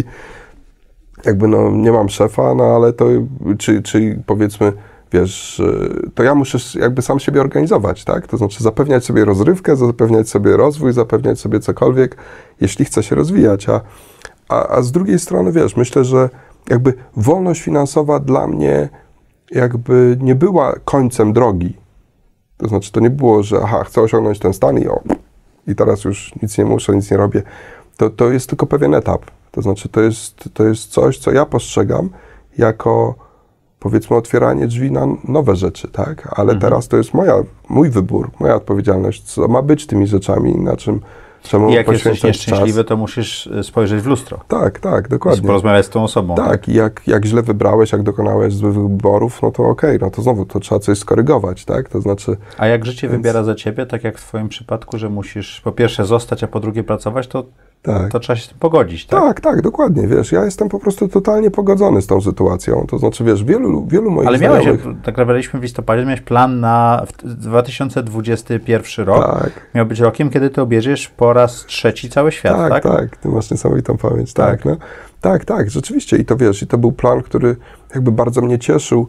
jakby no nie mam szefa, no ale to, czy, czy powiedzmy, wiesz, to ja muszę jakby sam siebie organizować, tak, to znaczy zapewniać sobie rozrywkę, zapewniać sobie rozwój, zapewniać sobie cokolwiek, jeśli chcę się rozwijać, a, a, a z drugiej strony, wiesz, myślę, że jakby wolność finansowa dla mnie jakby nie była końcem drogi. To znaczy, to nie było, że aha, chcę osiągnąć ten stan i o, i teraz już nic nie muszę, nic nie robię. To, to jest tylko pewien etap. To znaczy, to jest, to jest coś, co ja postrzegam jako, powiedzmy, otwieranie drzwi na nowe rzeczy, tak? Ale mhm. teraz to jest moja, mój wybór, moja odpowiedzialność, co ma być tymi rzeczami, na czym, czemu I jak jesteś poświęcać nieszczęśliwy, czas. to musisz spojrzeć w lustro. Tak, tak, I dokładnie. porozmawiać z tą osobą. Tak, tak? i jak, jak źle wybrałeś, jak dokonałeś złych wyborów, no to okej, no to znowu, to trzeba coś skorygować, tak? To znaczy... A jak życie Więc- wybiera za ciebie, tak jak w twoim przypadku, że musisz po pierwsze zostać, a po drugie pracować, to, Tak. to trzeba się z tym pogodzić, tak? Tak, tak, dokładnie, wiesz, ja jestem po prostu totalnie pogodzony z tą sytuacją, to znaczy, wiesz, wielu, wielu moich Ale miałeś, znajomych... tak rozmawialiśmy w listopadzie, miałeś plan na w- dwa tysiące dwudziesty pierwszy rok. Tak, Miał być rokiem, kiedy ty objedziesz po raz trzeci cały świat, tak, tak? tak, ty masz niesamowitą pamięć, tak, Tak. no. Tak, tak, rzeczywiście i to wiesz, i to był plan, który jakby bardzo mnie cieszył,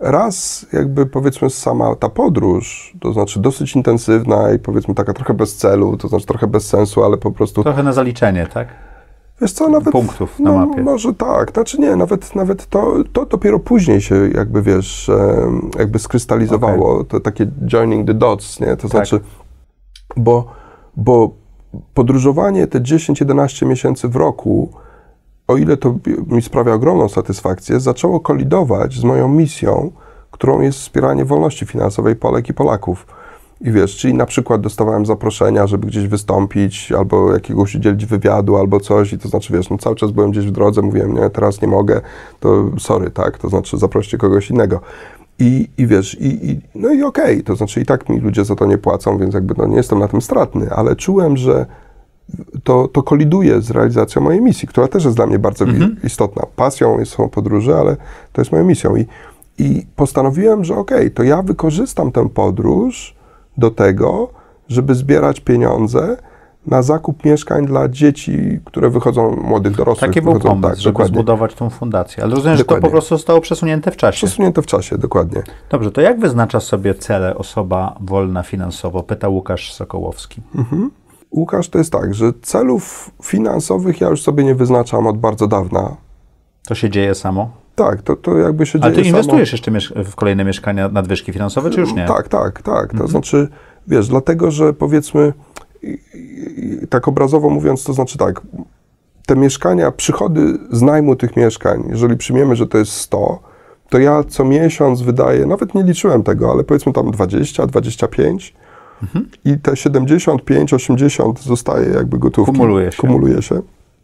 raz jakby powiedzmy sama ta podróż, to znaczy dosyć intensywna i powiedzmy taka trochę bez celu, to znaczy trochę bez sensu, ale po prostu... Trochę na zaliczenie, tak? Wiesz co, nawet... Punktów na no, mapie. Może tak, znaczy nie, nawet, nawet to, to dopiero później się jakby, wiesz, jakby skrystalizowało, okay. To takie joining the dots, nie, to tak. Znaczy, bo, bo podróżowanie te dziesięć jedenaście miesięcy w roku, o ile to mi sprawia ogromną satysfakcję, zaczęło kolidować z moją misją, którą jest wspieranie wolności finansowej Polek i Polaków. I wiesz, czyli na przykład dostawałem zaproszenia, żeby gdzieś wystąpić, albo jakiegoś udzielić wywiadu, albo coś i to znaczy, wiesz, no cały czas byłem gdzieś w drodze, mówiłem, nie, teraz nie mogę, to sorry, tak, to znaczy zaproście kogoś innego. I, i wiesz, i, i, no i okej, okay, to znaczy i tak mi ludzie za to nie płacą, więc jakby no nie jestem na tym stratny, ale czułem, że to, to koliduje z realizacją mojej misji, która też jest dla mnie bardzo mhm. istotna. Pasją są podróże, ale to jest moją misją. I, i postanowiłem, że okej, okay, to ja wykorzystam tę podróż do tego, żeby zbierać pieniądze na zakup mieszkań dla dzieci, które wychodzą, młodych dorosłych. Taki był wychodzą, pomysł, tak, żeby dokładnie. zbudować tą fundację. Ale rozumiem, Dokładnie. że to po prostu zostało przesunięte w czasie. Przesunięte w czasie, dokładnie. Dobrze, to jak wyznacza sobie cele osoba wolna finansowo? Pyta Łukasz Sokołowski. Mhm. Łukasz, to jest tak, że celów finansowych ja już sobie nie wyznaczam od bardzo dawna. To się dzieje samo? Tak, to, to jakby się Ale dzieje ty inwestujesz samo. jeszcze w kolejne mieszkania, nadwyżki finansowe, czy już nie? Tak, tak, tak. To mhm. znaczy, wiesz, dlatego, że powiedzmy, tak obrazowo mówiąc, to znaczy tak, te mieszkania, przychody z najmu tych mieszkań, jeżeli przyjmiemy, że to jest sto, to ja co miesiąc wydaję, nawet nie liczyłem tego, ale powiedzmy tam dwadzieścia, dwadzieścia pięć mhm. i te siedemdziesiąt pięć, osiemdziesiąt zostaje jakby gotówki. Kumuluje się. Kumuluje się.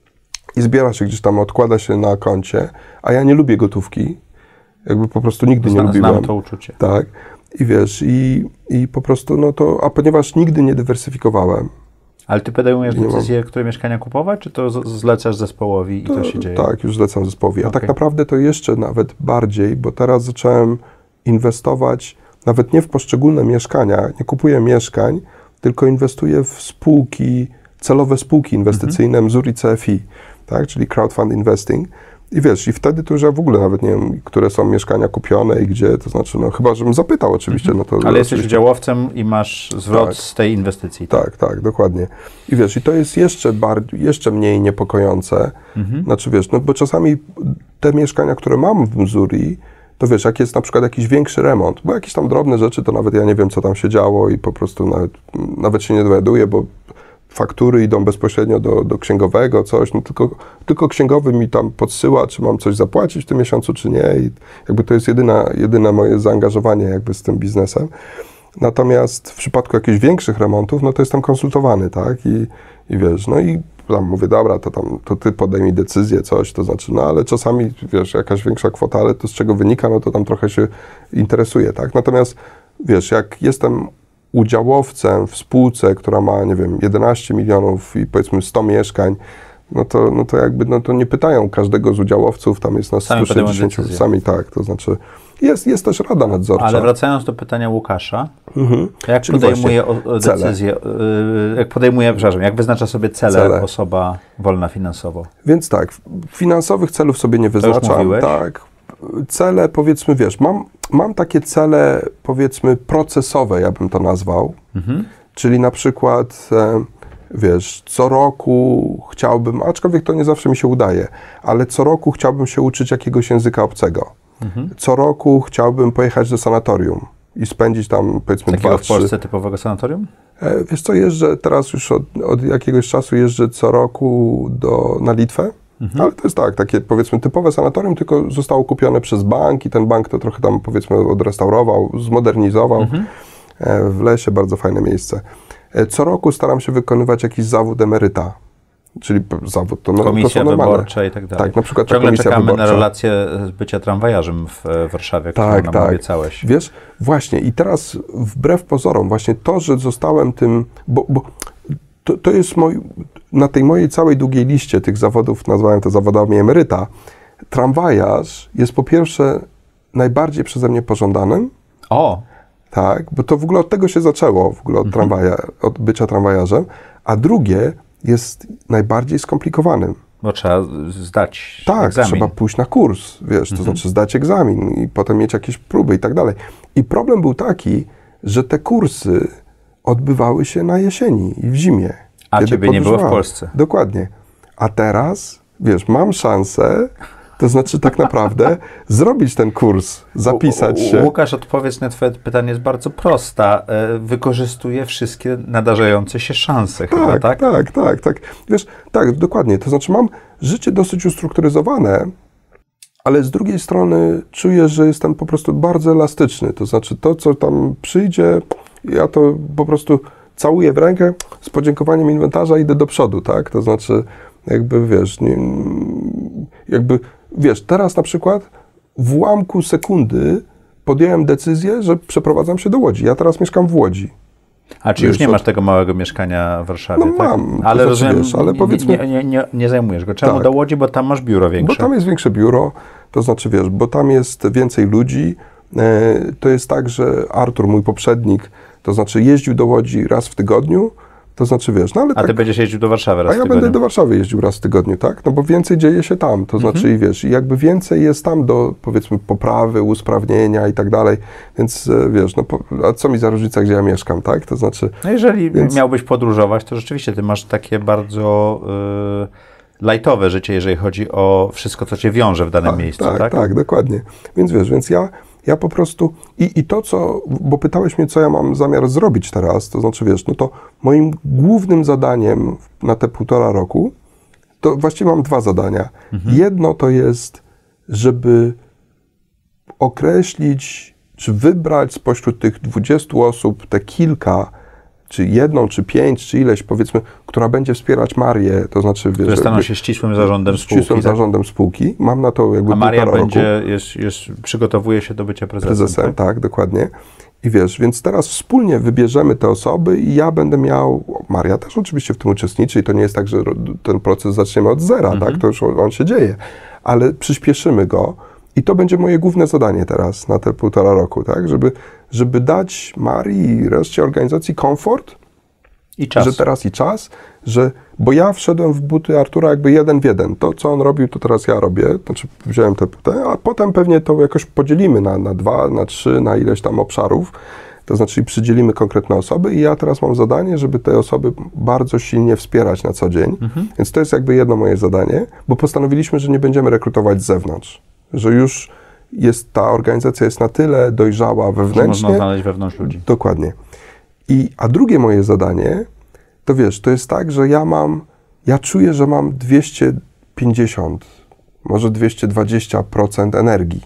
I zbiera się gdzieś tam, odkłada się na koncie, a ja nie lubię gotówki, jakby po prostu nigdy Zna, nie lubiłem. Znam to uczucie. Tak, i wiesz, i, i po prostu, no to, a ponieważ nigdy nie dywersyfikowałem. Ale ty podejmujesz decyzję, mam... które mieszkania kupować, czy to zlecasz zespołowi i to, to się dzieje? Tak, już zlecam zespołowi, a okay. tak naprawdę to jeszcze nawet bardziej, bo teraz zacząłem inwestować nawet nie w poszczególne mieszkania, nie kupuję mieszkań, tylko inwestuję w spółki, celowe spółki inwestycyjne, mm-hmm. Mzuri C F I. Tak, czyli crowdfund investing. I wiesz, i wtedy to już ja w ogóle nawet nie wiem, które są mieszkania kupione i gdzie, to znaczy, no chyba, żebym zapytał oczywiście. No to ale oczywiście. jesteś udziałowcem i masz zwrot tak. z tej inwestycji. Tak, tak, tak, dokładnie. I wiesz, i to jest jeszcze bardziej, jeszcze mniej niepokojące. Mhm. Znaczy, wiesz, no bo czasami te mieszkania, które mam w Mzuri, to wiesz, jak jest na przykład jakiś większy remont, bo jakieś tam drobne rzeczy, to nawet ja nie wiem, co tam się działo i po prostu nawet, nawet się nie dowiaduję, bo faktury idą bezpośrednio do, do księgowego, coś, no tylko, tylko księgowy mi tam podsyła, czy mam coś zapłacić w tym miesiącu, czy nie i jakby to jest jedyna, jedyne moje zaangażowanie jakby z tym biznesem. Natomiast w przypadku jakichś większych remontów, no to jestem konsultowany, tak, i, i wiesz, no i tam mówię, dobra, to tam, to ty podejmij decyzję, coś, to znaczy, no ale czasami, wiesz, jakaś większa kwota, ale to z czego wynika, no to tam trochę się interesuje, tak, natomiast, wiesz, jak jestem udziałowcem w spółce, która ma, nie wiem, jedenaście milionów i powiedzmy sto mieszkań, no to, no to jakby, no to nie pytają każdego z udziałowców, tam jest nas sto sześćdziesiąt, sami tak, to znaczy jest, jest też rada nadzorcza. Ale wracając do pytania Łukasza, mhm. jak Czyli podejmuje o, decyzję, y, jak podejmuje, przepraszam, jak wyznacza sobie cele, cele osoba wolna finansowo? Więc tak, finansowych celów sobie nie wyznaczam, tak. Cele, powiedzmy, wiesz, mam, mam takie cele, powiedzmy, procesowe, ja bym to nazwał, mhm. czyli na przykład, e, wiesz, co roku chciałbym, aczkolwiek to nie zawsze mi się udaje, ale co roku chciałbym się uczyć jakiegoś języka obcego. Mhm. Co roku chciałbym pojechać do sanatorium i spędzić tam, powiedzmy, takiego dwa, w Polsce trzy... typowego sanatorium? E, wiesz co, jeżdżę, teraz już od, od jakiegoś czasu jeżdżę co roku do, na Litwę. Mhm. Ale to jest tak, takie powiedzmy typowe sanatorium, tylko zostało kupione przez bank i ten bank to trochę tam powiedzmy odrestaurował, zmodernizował. Mhm. W lesie, bardzo fajne miejsce. Co roku staram się wykonywać jakiś zawód emeryta, czyli zawód to, komisja to są normalne. Wyborcza i tak dalej. Tak, na przykład ciągle komisja czekamy wyborcza. na relację z bycia tramwajarzem w Warszawie, którą tak, nam tak. obiecałeś. Wiesz, właśnie i teraz wbrew pozorom, właśnie to, że zostałem tym, bo, bo to, to jest mój, na tej mojej całej długiej liście tych zawodów, nazwałem to zawodami emeryta, tramwajarz jest po pierwsze najbardziej przeze mnie pożądanym. O! Tak, bo to w ogóle od tego się zaczęło, w ogóle od, tramwaja, od bycia tramwajarzem, a drugie jest najbardziej skomplikowanym. Bo trzeba zdać Tak, egzamin. trzeba pójść na kurs, wiesz, to Mhm. znaczy zdać egzamin i potem mieć jakieś próby i tak dalej. I problem był taki, że te kursy odbywały się na jesieni i w zimie. A kiedy ciebie nie było w podróżowałem. Polsce. Dokładnie. A teraz, wiesz, mam szansę, to znaczy tak naprawdę zrobić ten kurs, zapisać się. Łukasz, odpowiedź na twoje pytanie jest bardzo prosta. E, Wykorzystuje wszystkie nadarzające się szanse, chyba, Tak, tak? tak, tak, tak. Wiesz, tak, dokładnie. To znaczy mam życie dosyć ustrukturyzowane, ale z drugiej strony czuję, że jestem po prostu bardzo elastyczny. To znaczy to, co tam przyjdzie, ja to po prostu całuję w rękę, z podziękowaniem inwentarza idę do przodu, tak? To znaczy jakby, wiesz, nie, jakby, wiesz, teraz na przykład w ułamku sekundy podjąłem decyzję, że przeprowadzam się do Łodzi. Ja teraz mieszkam w Łodzi. A czy już Wiesz, nie od- masz tego małego mieszkania w Warszawie, No tak? mam, to Ale znaczy, rozumiem, wiesz, ale nie- powiedzmy- nie, nie, nie, nie zajmujesz go. Czemu Tak. do Łodzi? Bo tam masz biuro większe. Bo tam jest większe biuro, to znaczy, wiesz, bo tam jest więcej ludzi. E, to jest tak, że Artur, mój poprzednik, to znaczy jeździł do Łodzi raz w tygodniu, to znaczy, wiesz, no ale A tak, ty będziesz jeździł do Warszawy raz a w ja tygodniu. będę do Warszawy jeździł raz w tygodniu, tak? No bo więcej dzieje się tam, to znaczy, Mhm. i wiesz, i jakby więcej jest tam do, powiedzmy, poprawy, usprawnienia i tak dalej, więc e, wiesz, no, po, a co mi za różnica, gdzie ja mieszkam, tak? To znaczy, No jeżeli Więc- miałbyś podróżować, to rzeczywiście ty masz takie bardzo y, lajtowe życie, jeżeli chodzi o wszystko, co cię wiąże w danym tak, miejscu, tak, tak? tak, dokładnie. Więc wiesz, więc ja, ja po prostu i, i to, co, bo pytałeś mnie, co ja mam zamiar zrobić teraz, to znaczy, wiesz, no to moim głównym zadaniem na te półtora roku, to właściwie mam dwa zadania. Mhm. Jedno to jest, żeby określić, czy wybrać spośród tych dwudziestu osób te kilka, czy jedną, czy pięć, czy ileś, powiedzmy, która będzie wspierać Marię, to znaczy, wiesz, Które staną jakby się ścisłym zarządem z spółki. ścisłym tak? zarządem spółki. Mam na to jakby A Maria półtora będzie, roku. jest, jest, przygotowuje się do bycia prezesem. Prezesem, tak? tak? dokładnie. I wiesz, więc teraz wspólnie wybierzemy te osoby i ja będę miał, Maria też oczywiście w tym uczestniczy i to nie jest tak, że ro- ten proces zaczniemy od zera, Mhm. tak? To już on się dzieje, ale przyspieszymy go i to będzie moje główne zadanie teraz na te półtora roku, tak? Żeby, żeby dać Marii i reszcie organizacji komfort, I czas. że teraz i czas, że, bo ja wszedłem w buty Artura jakby jeden w jeden. To, co on robił, to teraz ja robię. Znaczy wziąłem te, te a potem pewnie to jakoś podzielimy na, na dwa, na trzy, na ileś tam obszarów. To znaczy przydzielimy konkretne osoby i ja teraz mam zadanie, żeby te osoby bardzo silnie wspierać na co dzień. Mhm. Więc to jest jakby jedno moje zadanie, bo postanowiliśmy, że nie będziemy rekrutować z zewnątrz. Że już jest, ta organizacja jest na tyle dojrzała Że wewnętrznie. można znaleźć wewnątrz ludzi. Dokładnie. I, a drugie moje zadanie, to wiesz, to jest tak, że ja mam, ja czuję, że mam dwieście pięćdziesiąt, może dwieście dwadzieścia procent energii.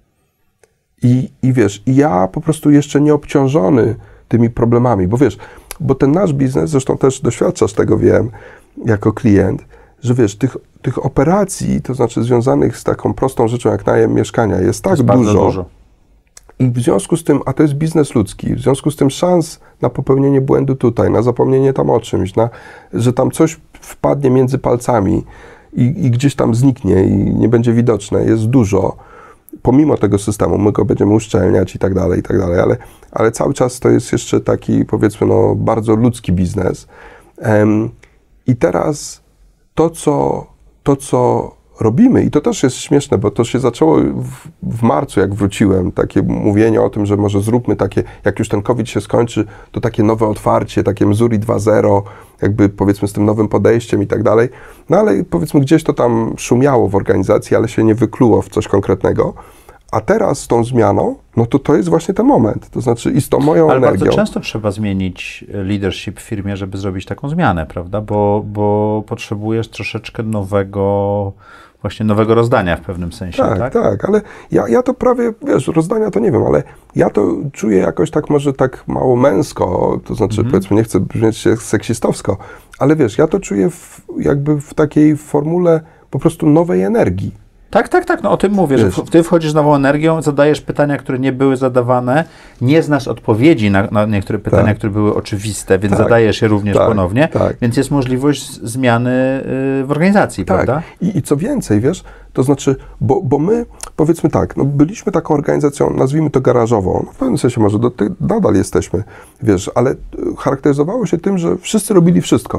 I, I wiesz, i ja po prostu jeszcze nie obciążony tymi problemami, bo wiesz, bo ten nasz biznes, zresztą też doświadczasz tego, wiem, jako klient, że wiesz, tych, tych operacji, to znaczy związanych z taką prostą rzeczą jak najem mieszkania jest tak jest bardzo dużo, dużo. i w związku z tym, a to jest biznes ludzki, w związku z tym szans na popełnienie błędu tutaj, na zapomnienie tam o czymś, na, że tam coś wpadnie między palcami i, i gdzieś tam zniknie i nie będzie widoczne, jest dużo. Pomimo tego systemu, my go będziemy uszczelniać i tak dalej, i tak dalej, ale, ale cały czas to jest jeszcze taki, powiedzmy, no, bardzo ludzki biznes. Em, I teraz to co, to, co robimy, i to też jest śmieszne, bo to się zaczęło w, w marcu, jak wróciłem, takie mówienie o tym, że może zróbmy takie, jak już ten COVID się skończy, to takie nowe otwarcie, takie Missouri dwa zero, jakby powiedzmy z tym nowym podejściem i tak dalej. No ale powiedzmy gdzieś to tam szumiało w organizacji, ale się nie wykluło w coś konkretnego. A teraz z tą zmianą, no to to jest właśnie ten moment. To znaczy i z tą moją Ale energią. bardzo często trzeba zmienić leadership w firmie, żeby zrobić taką zmianę, prawda? Bo, bo potrzebujesz troszeczkę nowego, właśnie nowego rozdania w pewnym sensie, Tak, tak? tak, ale ja, ja to prawie, wiesz, rozdania to nie wiem, ale ja to czuję jakoś tak może tak mało męsko, to znaczy Mhm. powiedzmy, nie chcę brzmieć się seksistowsko, ale wiesz, ja to czuję w, jakby w takiej formule po prostu nowej energii. Tak, tak, tak, no o tym mówię, Wiesz. że ty wchodzisz z nową energią, zadajesz pytania, które nie były zadawane, nie znasz odpowiedzi na, na niektóre pytania, Tak. które były oczywiste, więc Tak. zadajesz je również Tak, ponownie, tak. więc jest możliwość z- zmiany y, w organizacji, Tak. prawda? I, I co więcej, wiesz, to znaczy, bo, bo my, powiedzmy tak, no byliśmy taką organizacją, nazwijmy to garażową, no w pewnym sensie może do, ty, nadal jesteśmy, wiesz, ale y, charakteryzowało się tym, że wszyscy robili wszystko.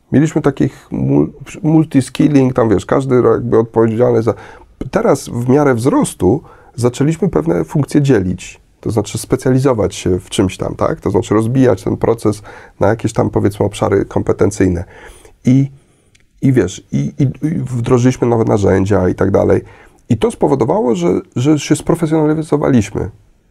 Mieliśmy takich mul- multi-skilling, tam wiesz, każdy jakby odpowiedzialny za... Teraz w miarę wzrostu zaczęliśmy pewne funkcje dzielić. To znaczy specjalizować się w czymś tam, tak? To znaczy rozbijać ten proces na jakieś tam, powiedzmy, obszary kompetencyjne. I, i wiesz, i, i, i wdrożyliśmy nowe narzędzia i tak dalej. I to spowodowało, że, że się sprofesjonalizowaliśmy.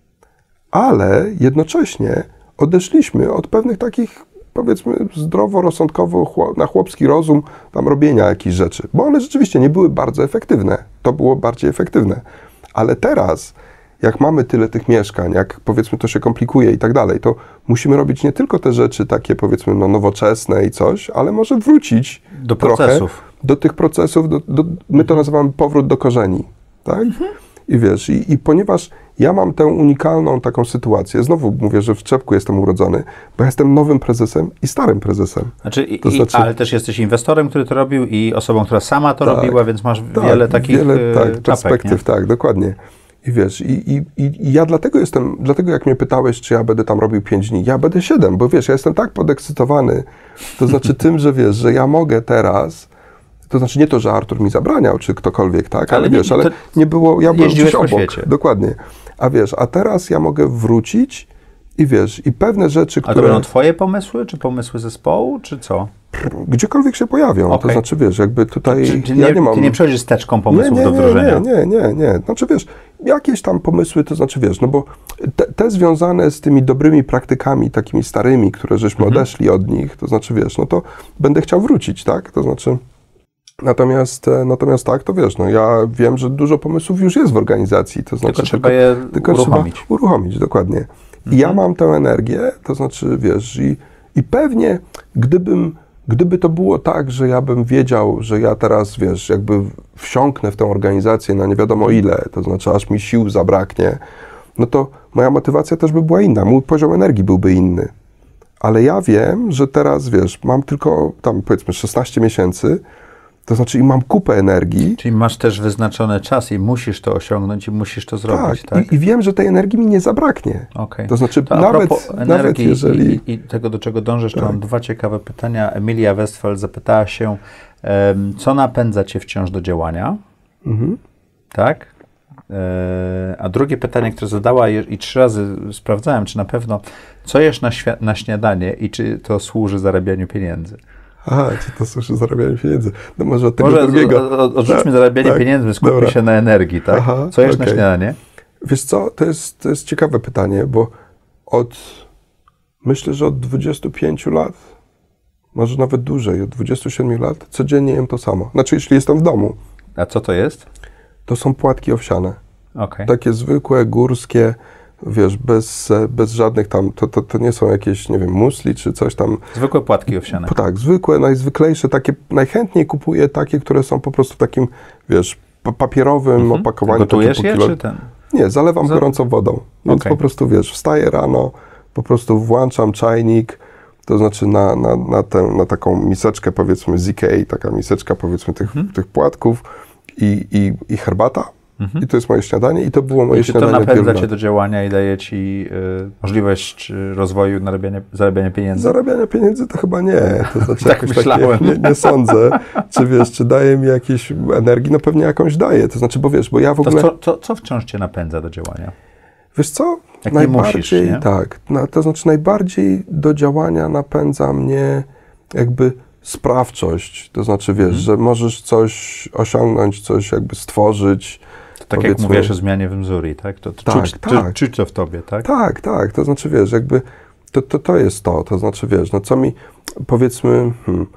Ale jednocześnie odeszliśmy od pewnych takich, powiedzmy, zdroworozsądkowo, na chłopski rozum, tam robienia jakichś rzeczy. Bo one rzeczywiście nie były bardzo efektywne. To było bardziej efektywne. Ale teraz, jak mamy tyle tych mieszkań, jak powiedzmy to się komplikuje i tak dalej, to musimy robić nie tylko te rzeczy takie, powiedzmy, no, nowoczesne i coś, ale może wrócić do trochę procesów. do tych procesów, do, do, my to nazywamy powrót do korzeni, tak? Mhm. I wiesz, i, i ponieważ ja mam tę unikalną taką sytuację, znowu mówię, że w Czepku jestem urodzony, bo ja jestem nowym prezesem i starym prezesem. Znaczy, i, to znaczy, ale też jesteś inwestorem, który to robił i osobą, która sama to tak, robiła, więc masz tak, wiele takich wiele, tak, czapek, perspektyw, nie? tak, dokładnie. I wiesz, i, i, i ja dlatego jestem, dlatego jak mnie pytałeś, czy ja będę tam robił pięć dni, ja będę siedem, bo wiesz, ja jestem tak podekscytowany, to znaczy tym, że wiesz, że ja mogę teraz, to znaczy nie to, że Artur mi zabraniał, czy ktokolwiek, tak, ale, ale wiesz, nie, ale nie było, ja byłem gdzieś obok, świecie. Dokładnie, a wiesz, a teraz ja mogę wrócić i wiesz, i pewne rzeczy, które... A to będą twoje pomysły, czy pomysły zespołu, czy co? Gdziekolwiek się pojawią, okay. To znaczy, wiesz, jakby tutaj... Czy, czy ja nie, nie mam... Ty nie przechodzisz z teczką pomysłów nie, nie, do wdrożenia? Nie, nie, nie, nie. Znaczy, wiesz, jakieś tam pomysły, to znaczy, wiesz, no bo te, te związane z tymi dobrymi praktykami, takimi starymi, które żeśmy mhm. odeszli od nich, to znaczy, wiesz, no to będę chciał wrócić, tak? To znaczy... Natomiast, natomiast tak, to wiesz, no ja wiem, że dużo pomysłów już jest w organizacji, to znaczy... Tylko trzeba je tylko uruchomić. Trzeba uruchomić, dokładnie. Mhm. I ja mam tę energię, to znaczy, wiesz, i, i pewnie gdybym, gdyby to było tak, że ja bym wiedział, że ja teraz, wiesz, jakby wsiąknę w tę organizację na nie wiadomo ile, to znaczy aż mi sił zabraknie, no to moja motywacja też by była inna, mój poziom energii byłby inny. Ale ja wiem, że teraz, wiesz, mam tylko tam, powiedzmy, szesnaście miesięcy, to znaczy i mam kupę energii. Czyli masz też wyznaczony czas i musisz to osiągnąć i musisz to zrobić, tak? tak? I, I wiem, że tej energii mi nie zabraknie. Okay. To znaczy to nawet, nawet jeżeli... I, i tego, do czego dążysz, tak. to mam dwa ciekawe pytania. Emilia Westphal zapytała się, um, co napędza cię wciąż do działania? Mhm. Tak? E, a drugie pytanie, które zadała i, i trzy razy sprawdzałem, czy na pewno, co jesz na, świ- na śniadanie i czy to służy zarabianiu pieniędzy? Aha, czy to służy zarabianiu pieniędzy? No może od tego może drugiego. Od, od, odrzućmy tak, zarabianie tak, pieniędzy, skupmy dobra. się na energii, tak? Aha, co jesz okay. na śniadanie? Wiesz co, to jest, to jest ciekawe pytanie, bo od, myślę, że od dwudziestu pięciu lat, może nawet dłużej, od dwudziestu siedmiu lat, codziennie jem to samo. Znaczy, jeśli jestem w domu. A co to jest? To są płatki owsiane. Okay. Takie zwykłe, górskie, wiesz, bez, bez żadnych tam, to, to, to nie są jakieś, nie wiem, musli czy coś tam. Zwykłe płatki owsiane. Tak, zwykłe, najzwyklejsze, takie, najchętniej kupuję takie, które są po prostu w takim, wiesz, papierowym mhm. opakowaniu. Gotujesz je, kilo... czy ten? Nie, zalewam Za... gorącą wodą, więc okay. po prostu, wiesz, wstaję rano, po prostu włączam czajnik, to znaczy na, na, na, tę, na taką miseczkę, powiedzmy z Ikei, taka miseczka, powiedzmy, tych, mhm. tych płatków i, i, i herbata. Mhm. I to jest moje śniadanie i to było moje I śniadanie. To napędza cię do działania i daje ci y, możliwość rozwoju, narabiania, zarabiania pieniędzy? Zarabiania pieniędzy to chyba nie. To znaczy tak myślałem. Takie, nie, nie sądzę. Czy wiesz, czy daje mi jakieś energii? No pewnie jakąś daje. To znaczy, bo wiesz, bo ja w ogóle... To co, co, co wciąż cię napędza do działania? Wiesz co? Jak najbardziej, nie musisz, nie? Tak. No, to znaczy najbardziej do działania napędza mnie jakby sprawczość. To znaczy, wiesz, hmm. że możesz coś osiągnąć, coś jakby stworzyć. To tak jak mówisz o zmianie w Missouri, tak? To, to tak, czuć, tak. czuć to w tobie, tak? Tak, tak. To znaczy, wiesz, jakby to, to, to jest to. To znaczy, wiesz, no co mi, powiedzmy, hmm,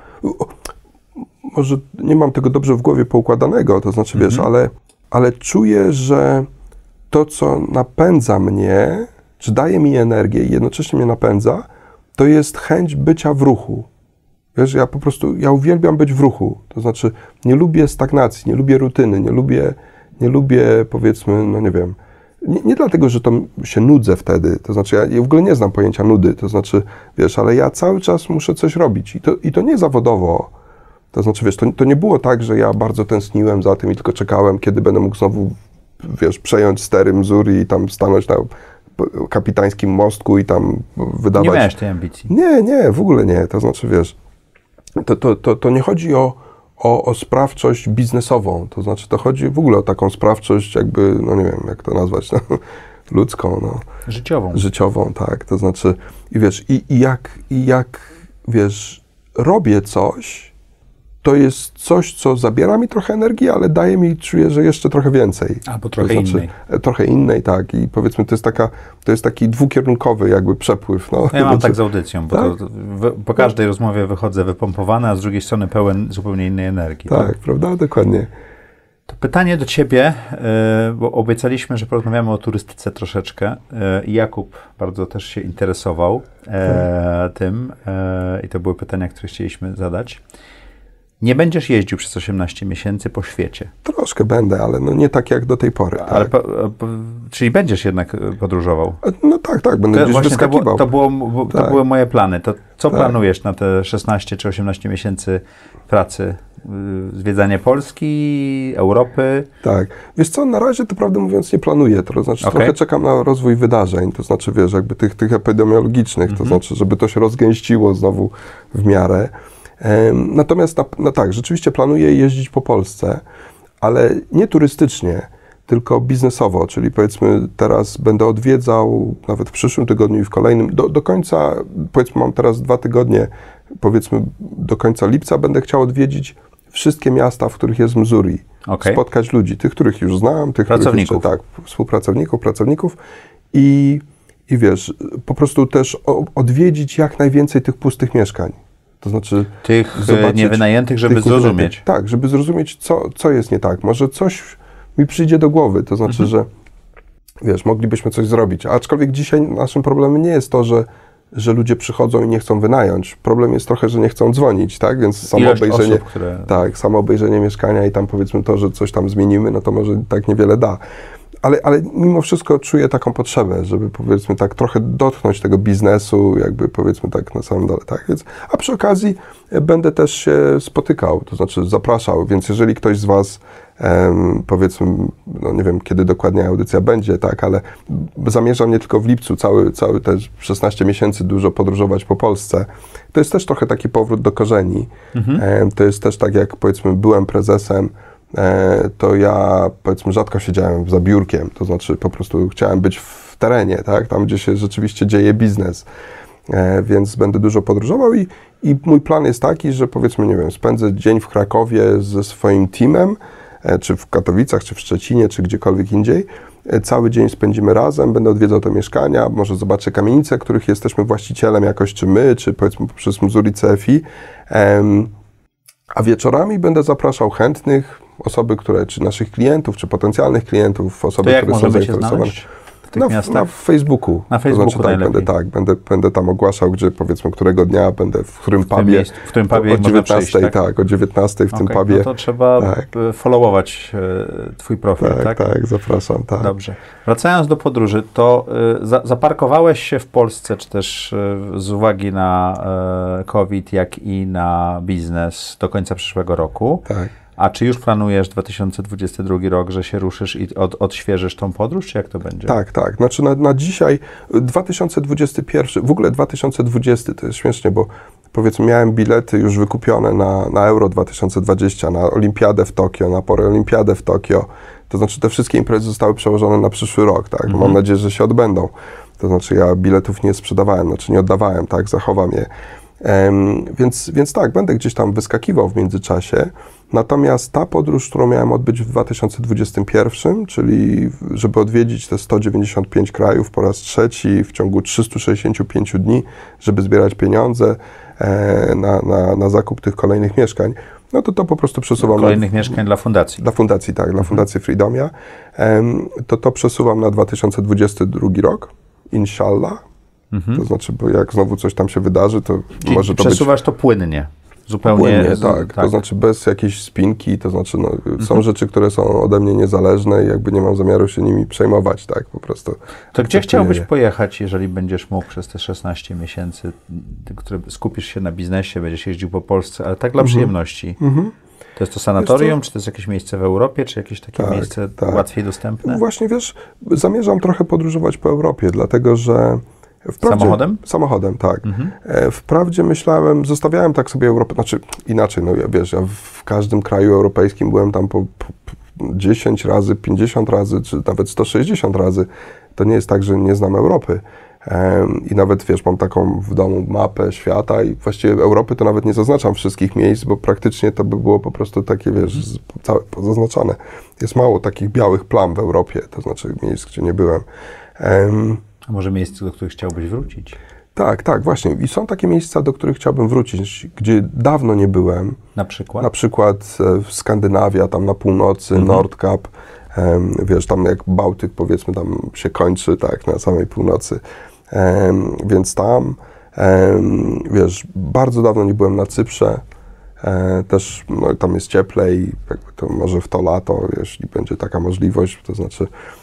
może nie mam tego dobrze w głowie poukładanego, to znaczy, wiesz, mhm. ale, ale czuję, że to, co napędza mnie, czy daje mi energię i jednocześnie mnie napędza, to jest chęć bycia w ruchu. Wiesz, ja po prostu, ja uwielbiam być w ruchu. To znaczy, nie lubię stagnacji, nie lubię rutyny, nie lubię Nie lubię, powiedzmy, no nie wiem, nie, nie dlatego, że to się nudzę wtedy, to znaczy ja, ja w ogóle nie znam pojęcia nudy, to znaczy, wiesz, ale ja cały czas muszę coś robić i to, i to nie zawodowo, to znaczy, wiesz, to, to nie było tak, że ja bardzo tęskniłem za tym i tylko czekałem, kiedy będę mógł znowu, wiesz, przejąć stery Missouri i tam stanąć na kapitańskim mostku i tam wydawać... Nie miałeś tej ambicji. Nie, nie, w ogóle nie, to znaczy, wiesz, to, to, to, to nie chodzi o, o, o sprawczość biznesową, to znaczy to chodzi w ogóle o taką sprawczość jakby, no nie wiem, jak to nazwać, no, ludzką, no. Życiową. Życiową, tak, to znaczy, i wiesz, i, i jak, i jak, wiesz, robię coś, to jest coś, co zabiera mi trochę energii, ale daje mi, czuję, że jeszcze trochę więcej. Albo trochę to znaczy, innej. Trochę innej, tak, i powiedzmy, to jest taka, to jest taki dwukierunkowy jakby przepływ, no. Ja mam znaczy, tak z audycją, bo tak? to, w, po każdej rozmowie wychodzę wypompowany, a z drugiej strony pełen zupełnie innej energii. Tak, prawda? Dokładnie. To pytanie do ciebie, y, bo obiecaliśmy, że porozmawiamy o turystyce troszeczkę. Y, i Jakub bardzo też się interesował e, tym e, i to były pytania, które chcieliśmy zadać. Nie będziesz jeździł przez osiemnaście miesięcy po świecie. Troszkę będę, ale no nie tak jak do tej pory. Tak. Ale po, po, czyli będziesz jednak podróżował? No tak, tak, będę To, gdzieś właśnie to, wyskakiwał. było, to, było, to Tak. były moje plany. To co Tak. planujesz na te szesnaście czy osiemnaście miesięcy pracy? Yy, Zwiedzanie Polski, Europy? Tak. Wiesz co, na razie to prawdę mówiąc nie planuję, to znaczy Okay. trochę czekam na rozwój wydarzeń, to znaczy wiesz, jakby tych, tych epidemiologicznych, Mhm. to znaczy, żeby to się rozgęściło znowu w miarę. Ehm, natomiast na, no tak, rzeczywiście planuję jeździć po Polsce, ale nie turystycznie, tylko biznesowo, czyli powiedzmy teraz będę odwiedzał nawet w przyszłym tygodniu i w kolejnym, do, do końca, powiedzmy mam teraz dwa tygodnie, powiedzmy do końca lipca będę chciał odwiedzić wszystkie miasta, w których jest Missouri. Okay. Spotkać ludzi, tych, których już znam, tych, Pracowników. których jeszcze, tak, współpracowników, pracowników i, i wiesz, po prostu też o, odwiedzić jak najwięcej tych pustych mieszkań. To znaczy Tych zobaczyć, niewynajętych, żeby tych zrozumieć. niewynajętych. Tak, żeby zrozumieć, co, co jest nie tak. Może coś mi przyjdzie do głowy, to znaczy, Mhm. że wiesz, moglibyśmy coś zrobić. Aczkolwiek dzisiaj naszym problemem nie jest to, że że ludzie przychodzą i nie chcą wynająć. Problem jest trochę, że nie chcą dzwonić, tak? Więc samo Ilość obejrzenie, osób, które... tak, samo obejrzenie mieszkania i tam powiedzmy to, że coś tam zmienimy, no to może tak niewiele da. Ale, ale mimo wszystko czuję taką potrzebę, żeby powiedzmy tak trochę dotknąć tego biznesu, jakby powiedzmy tak na samym dole, tak? Więc, a przy okazji będę też się spotykał, to znaczy zapraszał, więc jeżeli ktoś z Was Um, powiedzmy, no nie wiem, kiedy dokładnie audycja będzie, tak, ale zamierzam nie tylko w lipcu, cały, cały te szesnaście miesięcy dużo podróżować po Polsce. To jest też trochę taki powrót do korzeni. Mhm. Um, to jest też tak, jak powiedzmy byłem prezesem, um, to ja powiedzmy rzadko siedziałem za biurkiem, to znaczy po prostu chciałem być w terenie, tak, tam gdzie się rzeczywiście dzieje biznes. E, więc będę dużo podróżował i, i mój plan jest taki, że powiedzmy, nie wiem, spędzę dzień w Krakowie ze swoim teamem, czy w Katowicach, czy w Szczecinie, czy gdziekolwiek indziej. Cały dzień spędzimy razem, będę odwiedzał te mieszkania, może zobaczę kamienice, których jesteśmy właścicielem jakoś, czy my, czy powiedzmy poprzez Missouri C F I. A wieczorami będę zapraszał chętnych, osoby, które, czy naszych klientów, czy potencjalnych klientów, osoby, to jak które są możemy się zainteresowane. znaleźć w tych Na, miastach? na Facebooku. Na Facebooku to znaczy, tak, będę, tak, będę, będę tam ogłaszał, gdzie powiedzmy, którego dnia będę, w którym W tym pubie. miejscu, w którym pubie o można przyjść, dziewiętnastej, tak? tak, o dziewiętnastej w Okay, tym pubie. No to trzeba tak. followować e, Twój profil, tak? tak? Tak, zapraszam, tak. Dobrze. Wracając do podróży, to y, za, zaparkowałeś się w Polsce, czy też y, z uwagi na y, COVID, jak i na biznes do końca przyszłego roku. Tak. A czy już planujesz dwa tysiące dwudziesty drugi rok, że się ruszysz i od, odświeżysz tą podróż, czy jak to będzie? Tak, tak. Znaczy na, na dzisiaj dwa tysiące dwudziesty pierwszy, w ogóle dwa tysiące dwudziesty, to jest śmiesznie, bo powiedzmy miałem bilety już wykupione na, na Euro dwa tysiące dwadzieścia, na Olimpiadę w Tokio, na Paraolimpiadę w Tokio. To znaczy te wszystkie imprezy zostały przełożone na przyszły rok, tak? Mhm. Mam nadzieję, że się odbędą. To znaczy ja biletów nie sprzedawałem, znaczy nie oddawałem, tak? Zachowam je. Um, więc, więc tak, będę gdzieś tam wyskakiwał w międzyczasie. Natomiast ta podróż, którą miałem odbyć w dwa tysiące dwudziestym pierwszym, czyli żeby odwiedzić te sto dziewięćdziesiąt pięć krajów po raz trzeci w ciągu trzystu sześćdziesięciu pięciu dni, żeby zbierać pieniądze e, na, na, na zakup tych kolejnych mieszkań, no to to po prostu przesuwam. Kolejnych na, mieszkań dla fundacji. Dla fundacji, tak, dla Fundacji Freedomia. Um, to to przesuwam na dwa tysiące dwudziesty drugi rok, inshallah. Mhm. To znaczy, bo jak znowu coś tam się wydarzy, to Czyli może to przesuwasz być... to płynnie. Zupełnie. Płynnie, z, tak. tak. To znaczy bez jakiejś spinki, to znaczy no, mhm. są rzeczy, które są ode mnie niezależne i jakby nie mam zamiaru się nimi przejmować, tak, po prostu. To gdzie tak chciałbyś dzieje. pojechać, jeżeli będziesz mógł przez te szesnaście miesięcy, które skupisz się na biznesie, będziesz jeździł po Polsce, ale tak dla Mhm. przyjemności? Mhm. To jest to sanatorium, czy to jest jakieś miejsce w Europie, czy jakieś takie Tak, miejsce tak. łatwiej dostępne? Właśnie, wiesz, zamierzam trochę podróżować po Europie, dlatego że Wprawdzie, Samochodem? Samochodem, tak. Mhm. E, Wprawdzie myślałem, zostawiałem tak sobie Europę, znaczy inaczej, no ja wiesz, ja w każdym kraju europejskim byłem tam po, po, po dziesięć razy, pięćdziesiąt razy, czy nawet sto sześćdziesiąt razy. To nie jest tak, że nie znam Europy. E, I nawet, wiesz, mam taką w domu mapę świata i właściwie Europy to nawet nie zaznaczam wszystkich miejsc, bo praktycznie to by było po prostu takie, wiesz, z- całe pozaznaczone. Jest mało takich białych plam w Europie, to znaczy miejsc, gdzie nie byłem. Em, A może miejsce, do których chciałbyś wrócić? Tak, tak, właśnie. I są takie miejsca, do których chciałbym wrócić, gdzie dawno nie byłem. Na przykład? Na przykład e, w Skandynawia, tam na północy, Mhm. Nordkap. Em, wiesz, tam jak Bałtyk, powiedzmy, tam się kończy, tak, na samej północy. Em, więc tam, em, wiesz, bardzo dawno nie byłem na Cyprze. E, też no, tam jest cieplej, jakby to może w to lato, jeśli będzie taka możliwość, to znaczy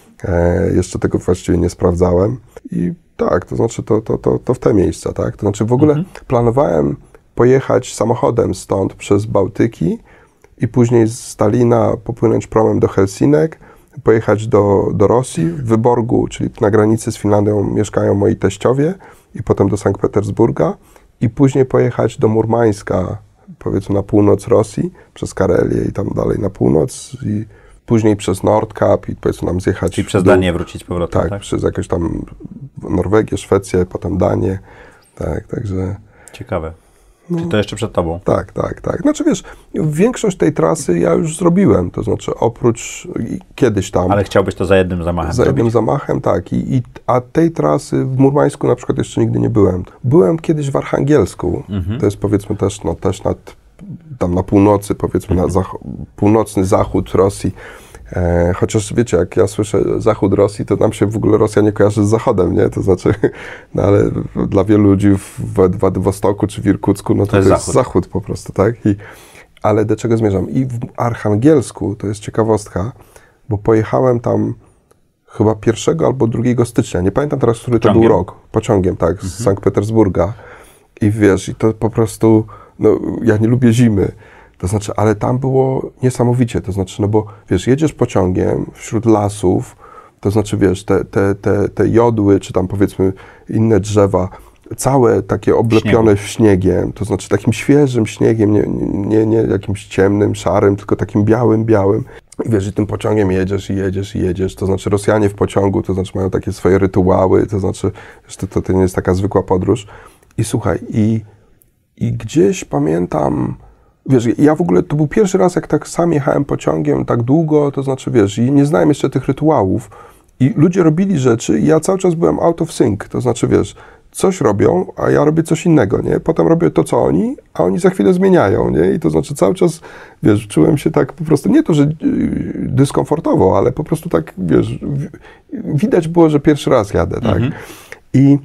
e, jeszcze tego właściwie nie sprawdzałem. I tak, to znaczy to, to, to, to w te miejsca, tak? To znaczy w ogóle Mhm. planowałem pojechać samochodem stąd przez Bałtyki i później z Stalina popłynąć promem do Helsinek, pojechać do, do Rosji, w Wyborgu, czyli na granicy z Finlandią mieszkają moi teściowie, i potem do Sankt Petersburga i później pojechać do Murmańska, powiedzmy na północ Rosji, przez Karelię i tam dalej na północ i później przez Nordkap i powiedzmy nam zjechać Czyli w przez dół. Danię wrócić z powrotem, Tak, tak? przez jakąś tam Norwegię, Szwecję, potem Danię. Tak, także Ciekawe. No. Czy to jeszcze przed tobą? tak, tak, tak. Znaczy wiesz, większość tej trasy ja już zrobiłem, to znaczy oprócz i kiedyś tam. Ale chciałbyś to za jednym zamachem Za jednym zrobić? zamachem, tak. I, i, a tej trasy w Murmańsku na przykład jeszcze nigdy nie byłem. Byłem kiedyś w Archangelsku. Mhm. To jest powiedzmy też, no, też nad, tam na północy, powiedzmy Mhm. na zach- północny zachód Rosji. E, chociaż wiecie, jak ja słyszę zachód Rosji, to nam się w ogóle Rosja nie kojarzy z zachodem, nie? To znaczy, no ale dla wielu ludzi w w Władywostoku czy w Irkucku, no to, to jest, jest zachód. zachód. po prostu, tak? I, ale do czego zmierzam? I w Archangelsku, to jest ciekawostka, bo pojechałem tam chyba pierwszego albo drugiego stycznia, nie pamiętam teraz, który to był Pociągiem? rok, pociągiem, tak, z Sankt Petersburga. I wiesz, i to po prostu, no ja nie lubię zimy, to znaczy, ale tam było niesamowicie, to znaczy, no bo wiesz, jedziesz pociągiem wśród lasów, to znaczy, wiesz, te, te, te, te jodły, czy tam powiedzmy inne drzewa, całe takie oblepione śniegiem, to znaczy takim świeżym śniegiem, nie, nie, nie jakimś ciemnym, szarym, tylko takim białym, białym. I wiesz, i tym pociągiem jedziesz i jedziesz i jedziesz, to znaczy Rosjanie w pociągu, to znaczy mają takie swoje rytuały, to znaczy, wiesz, to, to, to nie jest taka zwykła podróż. I słuchaj, i, i gdzieś pamiętam, wiesz, ja w ogóle, to był pierwszy raz, jak tak sam jechałem pociągiem tak długo, to znaczy, wiesz, i nie znałem jeszcze tych rytuałów i ludzie robili rzeczy i ja cały czas byłem out of sync, to znaczy, wiesz, coś robią, a ja robię coś innego, nie? Potem robię to, co oni, a oni za chwilę zmieniają, nie? I to znaczy cały czas, wiesz, czułem się tak po prostu, nie to, że yy, dyskomfortowo, ale po prostu tak, wiesz, w, widać było, że pierwszy raz jadę, tak? Mhm. I,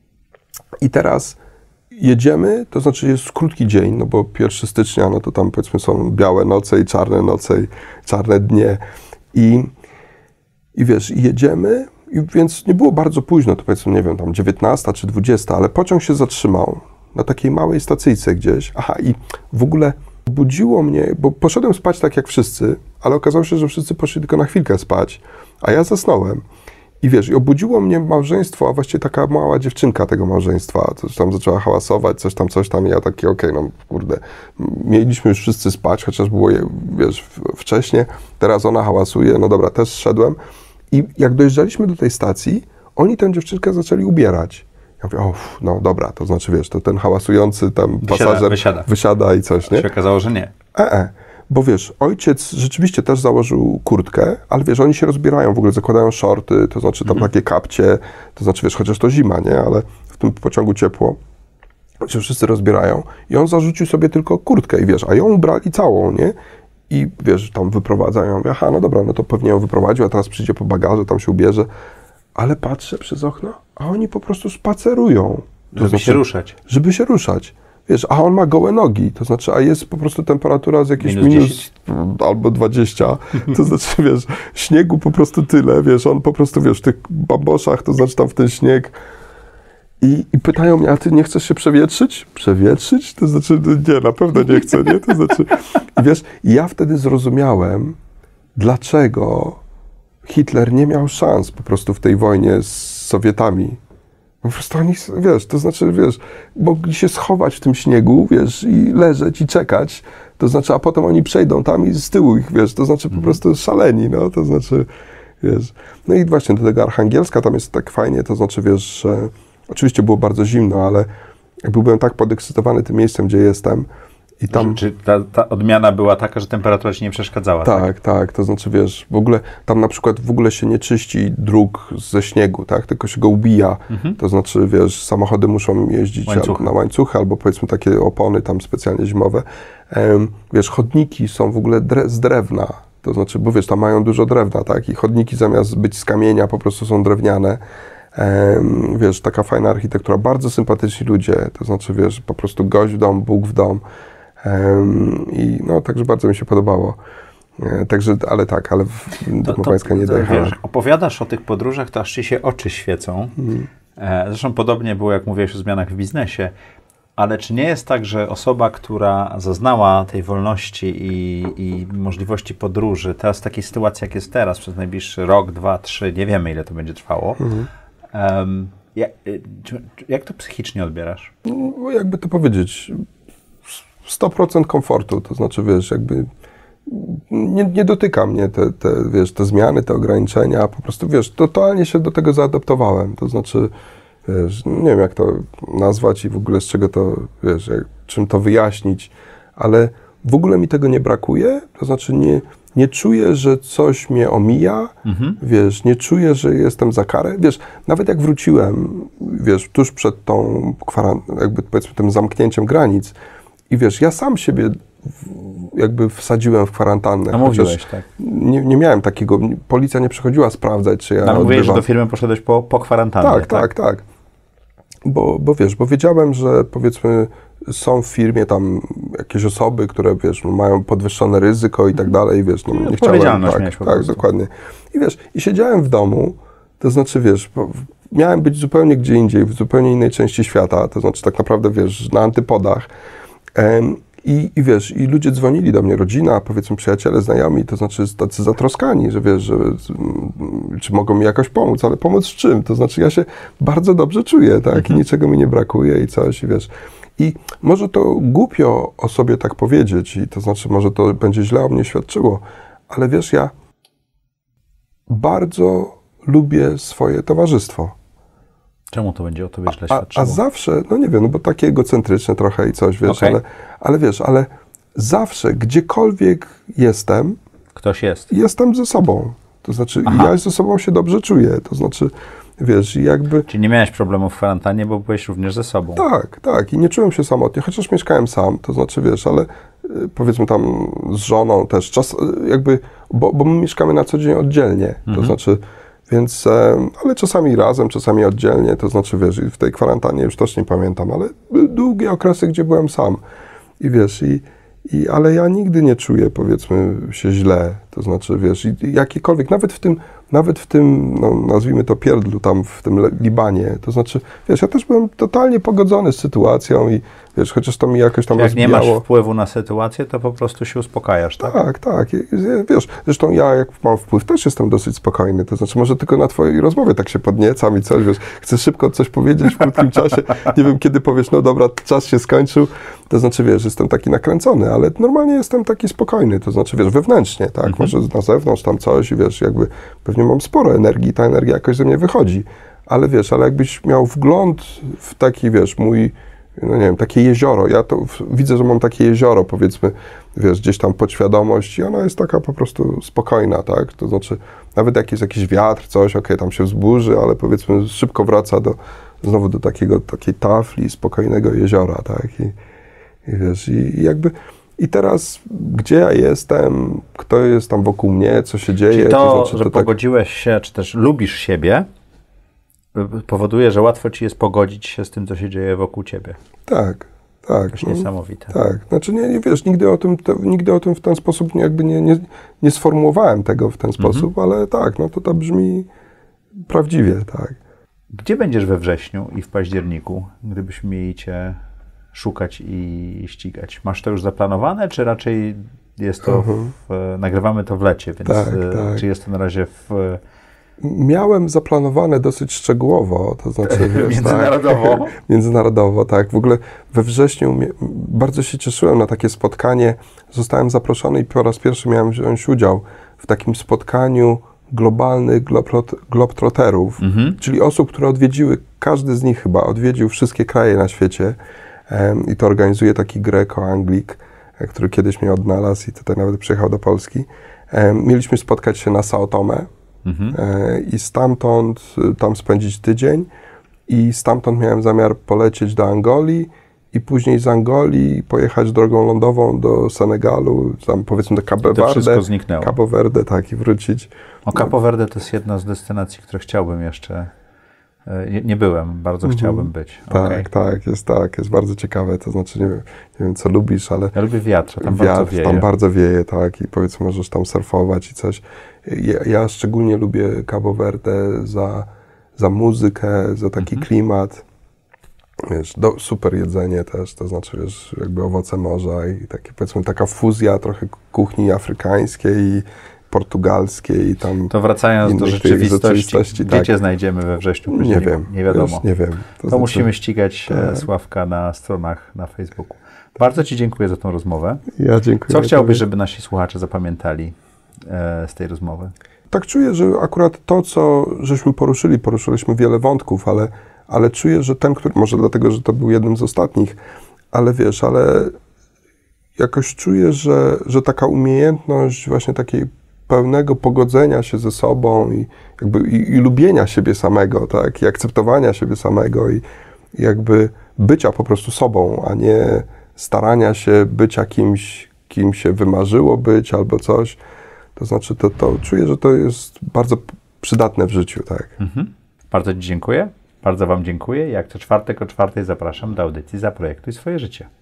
I teraz jedziemy, to znaczy jest krótki dzień, no bo pierwszego stycznia, no to tam powiedzmy są białe noce i czarne noce i czarne dnie. I, i wiesz, jedziemy, i więc nie było bardzo późno, to powiedzmy, nie wiem, tam dziewiętnasta czy dwudziesta, ale pociąg się zatrzymał na takiej małej stacyjce gdzieś. Aha, i w ogóle budziło mnie, bo poszedłem spać tak jak wszyscy, ale okazało się, że wszyscy poszli tylko na chwilkę spać, a ja zasnąłem. I wiesz, i obudziło mnie małżeństwo, a właściwie taka mała dziewczynka tego małżeństwa, coś tam zaczęła hałasować, coś tam, coś tam, i ja taki, okej, okay, no kurde, mieliśmy już wszyscy spać, chociaż było, wiesz, wcześnie, teraz ona hałasuje, no dobra, też szedłem. I jak dojeżdżaliśmy do tej stacji, oni tę dziewczynkę zaczęli ubierać. Ja mówię, o, no dobra, to znaczy, wiesz, to ten hałasujący tam Wysiada, pasażer wysiada. wysiada i coś, nie? Się okazało, że nie. E, e. Bo wiesz, ojciec rzeczywiście też założył kurtkę, ale wiesz, oni się rozbierają, w ogóle zakładają shorty, to znaczy tam Mhm. takie kapcie, to znaczy, wiesz, chociaż to zima, nie? Ale w tym pociągu ciepło, się wszyscy rozbierają i on zarzucił sobie tylko kurtkę i wiesz, a ją ubrali całą, nie? I wiesz, tam wyprowadzają, mówię, aha, no dobra, no to pewnie ją wyprowadził, a teraz przyjdzie po bagaże, tam się ubierze. Ale patrzę przez okno, a oni po prostu spacerują. To Żeby znaczy, się ruszać. Żeby się ruszać. Wiesz, a on ma gołe nogi, to znaczy, a jest po prostu temperatura z jakieś Minus minus, dziesięć. albo dwadzieścia, to znaczy, wiesz, śniegu po prostu tyle, wiesz, on po prostu, wiesz, w tych bamboszach, to znaczy tam w ten śnieg. I, I pytają mnie, a ty nie chcesz się przewietrzyć? Przewietrzyć? To znaczy, nie, na pewno nie chcę, nie? To znaczy, i wiesz, ja wtedy zrozumiałem, dlaczego Hitler nie miał szans po prostu w tej wojnie z Sowietami. Po prostu oni, wiesz, to znaczy, wiesz, mogli się schować w tym śniegu, wiesz, i leżeć i czekać, to znaczy, a potem oni przejdą tam i z tyłu ich, wiesz, to znaczy po prostu szaleni, no, to znaczy, wiesz. No i właśnie do tego Archangielska tam jest tak fajnie, to znaczy, wiesz, że oczywiście było bardzo zimno, ale jakby byłem tak podekscytowany tym miejscem, gdzie jestem i tam... Czy ta, ta odmiana była taka, że temperatura ci nie przeszkadzała? Tak, tak, tak, to znaczy, wiesz, w ogóle tam na przykład w ogóle się nie czyści dróg ze śniegu, tak, tylko się go ubija, mhm. to znaczy, wiesz, samochody muszą jeździć łańcuchy. na łańcuchy albo powiedzmy takie opony tam specjalnie zimowe. Um, wiesz, chodniki są w ogóle dre z drewna, to znaczy, bo wiesz, tam mają dużo drewna, tak, i chodniki zamiast być z kamienia po prostu są drewniane. Um, wiesz, taka fajna architektura, bardzo sympatyczni ludzie, to znaczy, wiesz, po prostu gość w dom, Bóg w dom. Um, I no, także bardzo mi się podobało. E, także, ale tak, ale do Popańska nie dojechałem. Opowiadasz o tych podróżach, to aż ci się oczy świecą. Mhm. E, zresztą podobnie było, jak mówiłeś o zmianach w biznesie. Ale czy nie jest tak, że osoba, która zaznała tej wolności i, i możliwości podróży, teraz w takiej sytuacji, jak jest teraz, przez najbliższy rok, dwa, trzy, nie wiemy, ile to będzie trwało, mhm. um, jak, jak to psychicznie odbierasz? No, jakby to powiedzieć, sto procent komfortu, to znaczy, wiesz, jakby nie, nie dotyka mnie te, te, wiesz, te zmiany, te ograniczenia, po prostu, wiesz, totalnie się do tego zaadaptowałem, to znaczy, wiesz, nie wiem, jak to nazwać i w ogóle z czego to, wiesz, jak, czym to wyjaśnić, ale w ogóle mi tego nie brakuje, to znaczy nie, nie czuję, że coś mnie omija, mhm. wiesz, nie czuję, że jestem za karę, wiesz, nawet jak wróciłem, wiesz, tuż przed tą, jakby powiedzmy tym zamknięciem granic i wiesz, ja sam siebie jakby wsadziłem w kwarantannę. No mówiłeś, tak. Nie, nie miałem takiego, policja nie przychodziła sprawdzać, czy ja Ale mówiłeś, że do firmy poszedłeś po, po kwarantannie, tak? Tak, tak, tak. Bo, bo wiesz, bo wiedziałem, że powiedzmy są w firmie tam jakieś osoby, które, wiesz, mają podwyższone ryzyko i tak dalej, wiesz, no, nie chciałem, tak, tak, dokładnie. I wiesz, i siedziałem w domu, to znaczy, wiesz, miałem być zupełnie gdzie indziej, w zupełnie innej części świata, to znaczy tak naprawdę, wiesz, na antypodach. Em, I, I wiesz, i ludzie dzwonili do mnie, rodzina, powiedzmy przyjaciele, znajomi, to znaczy tacy zatroskani, że wiesz, że, czy mogą mi jakoś pomóc, ale pomóc w czym? To znaczy ja się bardzo dobrze czuję, tak, mhm. i niczego mi nie brakuje i coś, i wiesz. I może to głupio o sobie tak powiedzieć, i to znaczy może to będzie źle o mnie świadczyło, ale wiesz, ja bardzo lubię swoje towarzystwo. Czemu to będzie o tobie źle a, świadczyło? A zawsze, no nie wiem, no bo takie egocentryczne trochę i coś, wiesz, okay. ale, ale wiesz, ale zawsze, gdziekolwiek jestem, ktoś jest. Jestem ze sobą. To znaczy, Aha. ja ze sobą się dobrze czuję. To znaczy, wiesz, jakby... Czyli nie miałeś problemu w kwarantannie, bo byłeś również ze sobą. Tak, tak. I nie czułem się samotnie, chociaż mieszkałem sam, to znaczy, wiesz, ale y, powiedzmy tam z żoną też, czas, y, jakby, bo, bo my mieszkamy na co dzień oddzielnie, mhm. to znaczy, więc, e, ale czasami razem, czasami oddzielnie, to znaczy, wiesz, w tej kwarantannie już też nie pamiętam, ale długie okresy, gdzie byłem sam. I wiesz, i, i, ale ja nigdy nie czuję, powiedzmy, się źle, to znaczy, wiesz, i, i jakiekolwiek, nawet w tym, nawet w tym, no, nazwijmy to pierdlu tam w tym Libanie, to znaczy, wiesz, ja też byłem totalnie pogodzony z sytuacją i wiesz, chociaż to mi jakoś tam Czyli jak rozbijało. nie masz wpływu na sytuację, to po prostu się uspokajasz, tak? Tak, tak. I, wiesz, zresztą ja jak mam wpływ, też jestem dosyć spokojny, to znaczy może tylko na twojej rozmowie tak się podniecam i coś, wiesz, chcę szybko coś powiedzieć w krótkim czasie, nie wiem kiedy powiesz, no dobra, czas się skończył, to znaczy, wiesz, jestem taki nakręcony, ale normalnie jestem taki spokojny, to znaczy, wiesz, wewnętrznie, tak, mhm. może na zewnątrz tam coś i wiesz, jakby pewnie mam sporo energii, ta energia jakoś ze mnie wychodzi, ale wiesz, ale jakbyś miał wgląd w taki, wiesz, mój, no nie wiem, takie jezioro, ja to w, widzę, że mam takie jezioro, powiedzmy, wiesz, gdzieś tam podświadomość i ona jest taka po prostu spokojna, tak, to znaczy, nawet jak jest jakiś wiatr, coś, okej, okay, tam się wzburzy, ale powiedzmy szybko wraca do, znowu do takiego, takiej tafli, spokojnego jeziora, tak, i, i wiesz, i, i jakby... I teraz, gdzie ja jestem, kto jest tam wokół mnie, co się dzieje. Czyli to, to znaczy, że to pogodziłeś tak... się, czy też lubisz siebie, powoduje, że łatwo ci jest pogodzić się z tym, co się dzieje wokół ciebie. Tak, tak. To no, niesamowite. Tak, znaczy nie, nie wiesz, nigdy o tym, te, nigdy o tym w ten sposób jakby nie, nie, nie sformułowałem tego w ten sposób, mhm. ale tak, no to to brzmi prawdziwie, tak. Gdzie będziesz we wrześniu i w październiku, gdybyśmy mieli cię szukać i ścigać? Masz to już zaplanowane, czy raczej jest to, Mhm. w, nagrywamy to w lecie, więc tak, tak. czy jest to na razie w Miałem zaplanowane dosyć szczegółowo, to znaczy... Wiesz, międzynarodowo? Tak, międzynarodowo, tak. W ogóle we wrześniu mie- bardzo się cieszyłem na takie spotkanie. Zostałem zaproszony i po raz pierwszy miałem wziąć udział w takim spotkaniu globalnych globlot- globtrotterów, mhm. czyli osób, które odwiedziły, każdy z nich chyba odwiedził wszystkie kraje na świecie um, i to organizuje taki Greko-Anglik, który kiedyś mnie odnalazł i tutaj nawet przyjechał do Polski. Um, mieliśmy spotkać się na São Tomé, Mhm. i stamtąd tam spędzić tydzień i stamtąd miałem zamiar polecieć do Angolii i później z Angolii pojechać drogą lądową do Senegalu, tam powiedzmy do Cabo Verde. To wszystko zniknęło. Cabo Verde, tak, i wrócić. O, Cabo Verde to jest jedna z destynacji, które chciałbym jeszcze, nie, nie byłem, bardzo mhm. chciałbym być. Tak, okay. tak, jest tak, jest bardzo ciekawe, to znaczy nie wiem, nie wiem co lubisz, ale... Ja lubię wiatr, tam wiatr, bardzo wieje. Tam bardzo wieje, tak, i powiedzmy możesz tam surfować i coś. Ja, ja szczególnie lubię Cabo Verde za, za muzykę, za taki mhm. klimat. Wiesz, do, super jedzenie też, to znaczy, wiesz, jakby owoce morza i takie, powiedzmy, taka fuzja trochę kuchni afrykańskiej i portugalskiej i tam... To wracając do rzeczywistości, rzeczywistości gdzie tak. Cię znajdziemy we wrześniu? Nie, nie wiem. Nie wiadomo. Już nie wiem. To, to to znaczy, musimy ścigać tak. Sławka na stronach na Facebooku. Bardzo Ci dziękuję za tą rozmowę. Ja dziękuję. Co chciałbyś, żeby nasi słuchacze zapamiętali e, z tej rozmowy? Tak czuję, że akurat to, co żeśmy poruszyli, poruszyliśmy wiele wątków, ale, ale czuję, że ten, który, może dlatego, że to był jednym z ostatnich, ale wiesz, ale jakoś czuję, że, że taka umiejętność właśnie takiej pełnego pogodzenia się ze sobą i jakby i, i lubienia siebie samego, tak, i akceptowania siebie samego i, i jakby bycia po prostu sobą, a nie starania się bycia kimś, kim się wymarzyło być albo coś. To znaczy, to, to czuję, że to jest bardzo przydatne w życiu, tak. Mhm. Bardzo Ci dziękuję. Bardzo Wam dziękuję. Jak co czwartek o czwartej zapraszam do audycji Zaprojektuj swoje życie.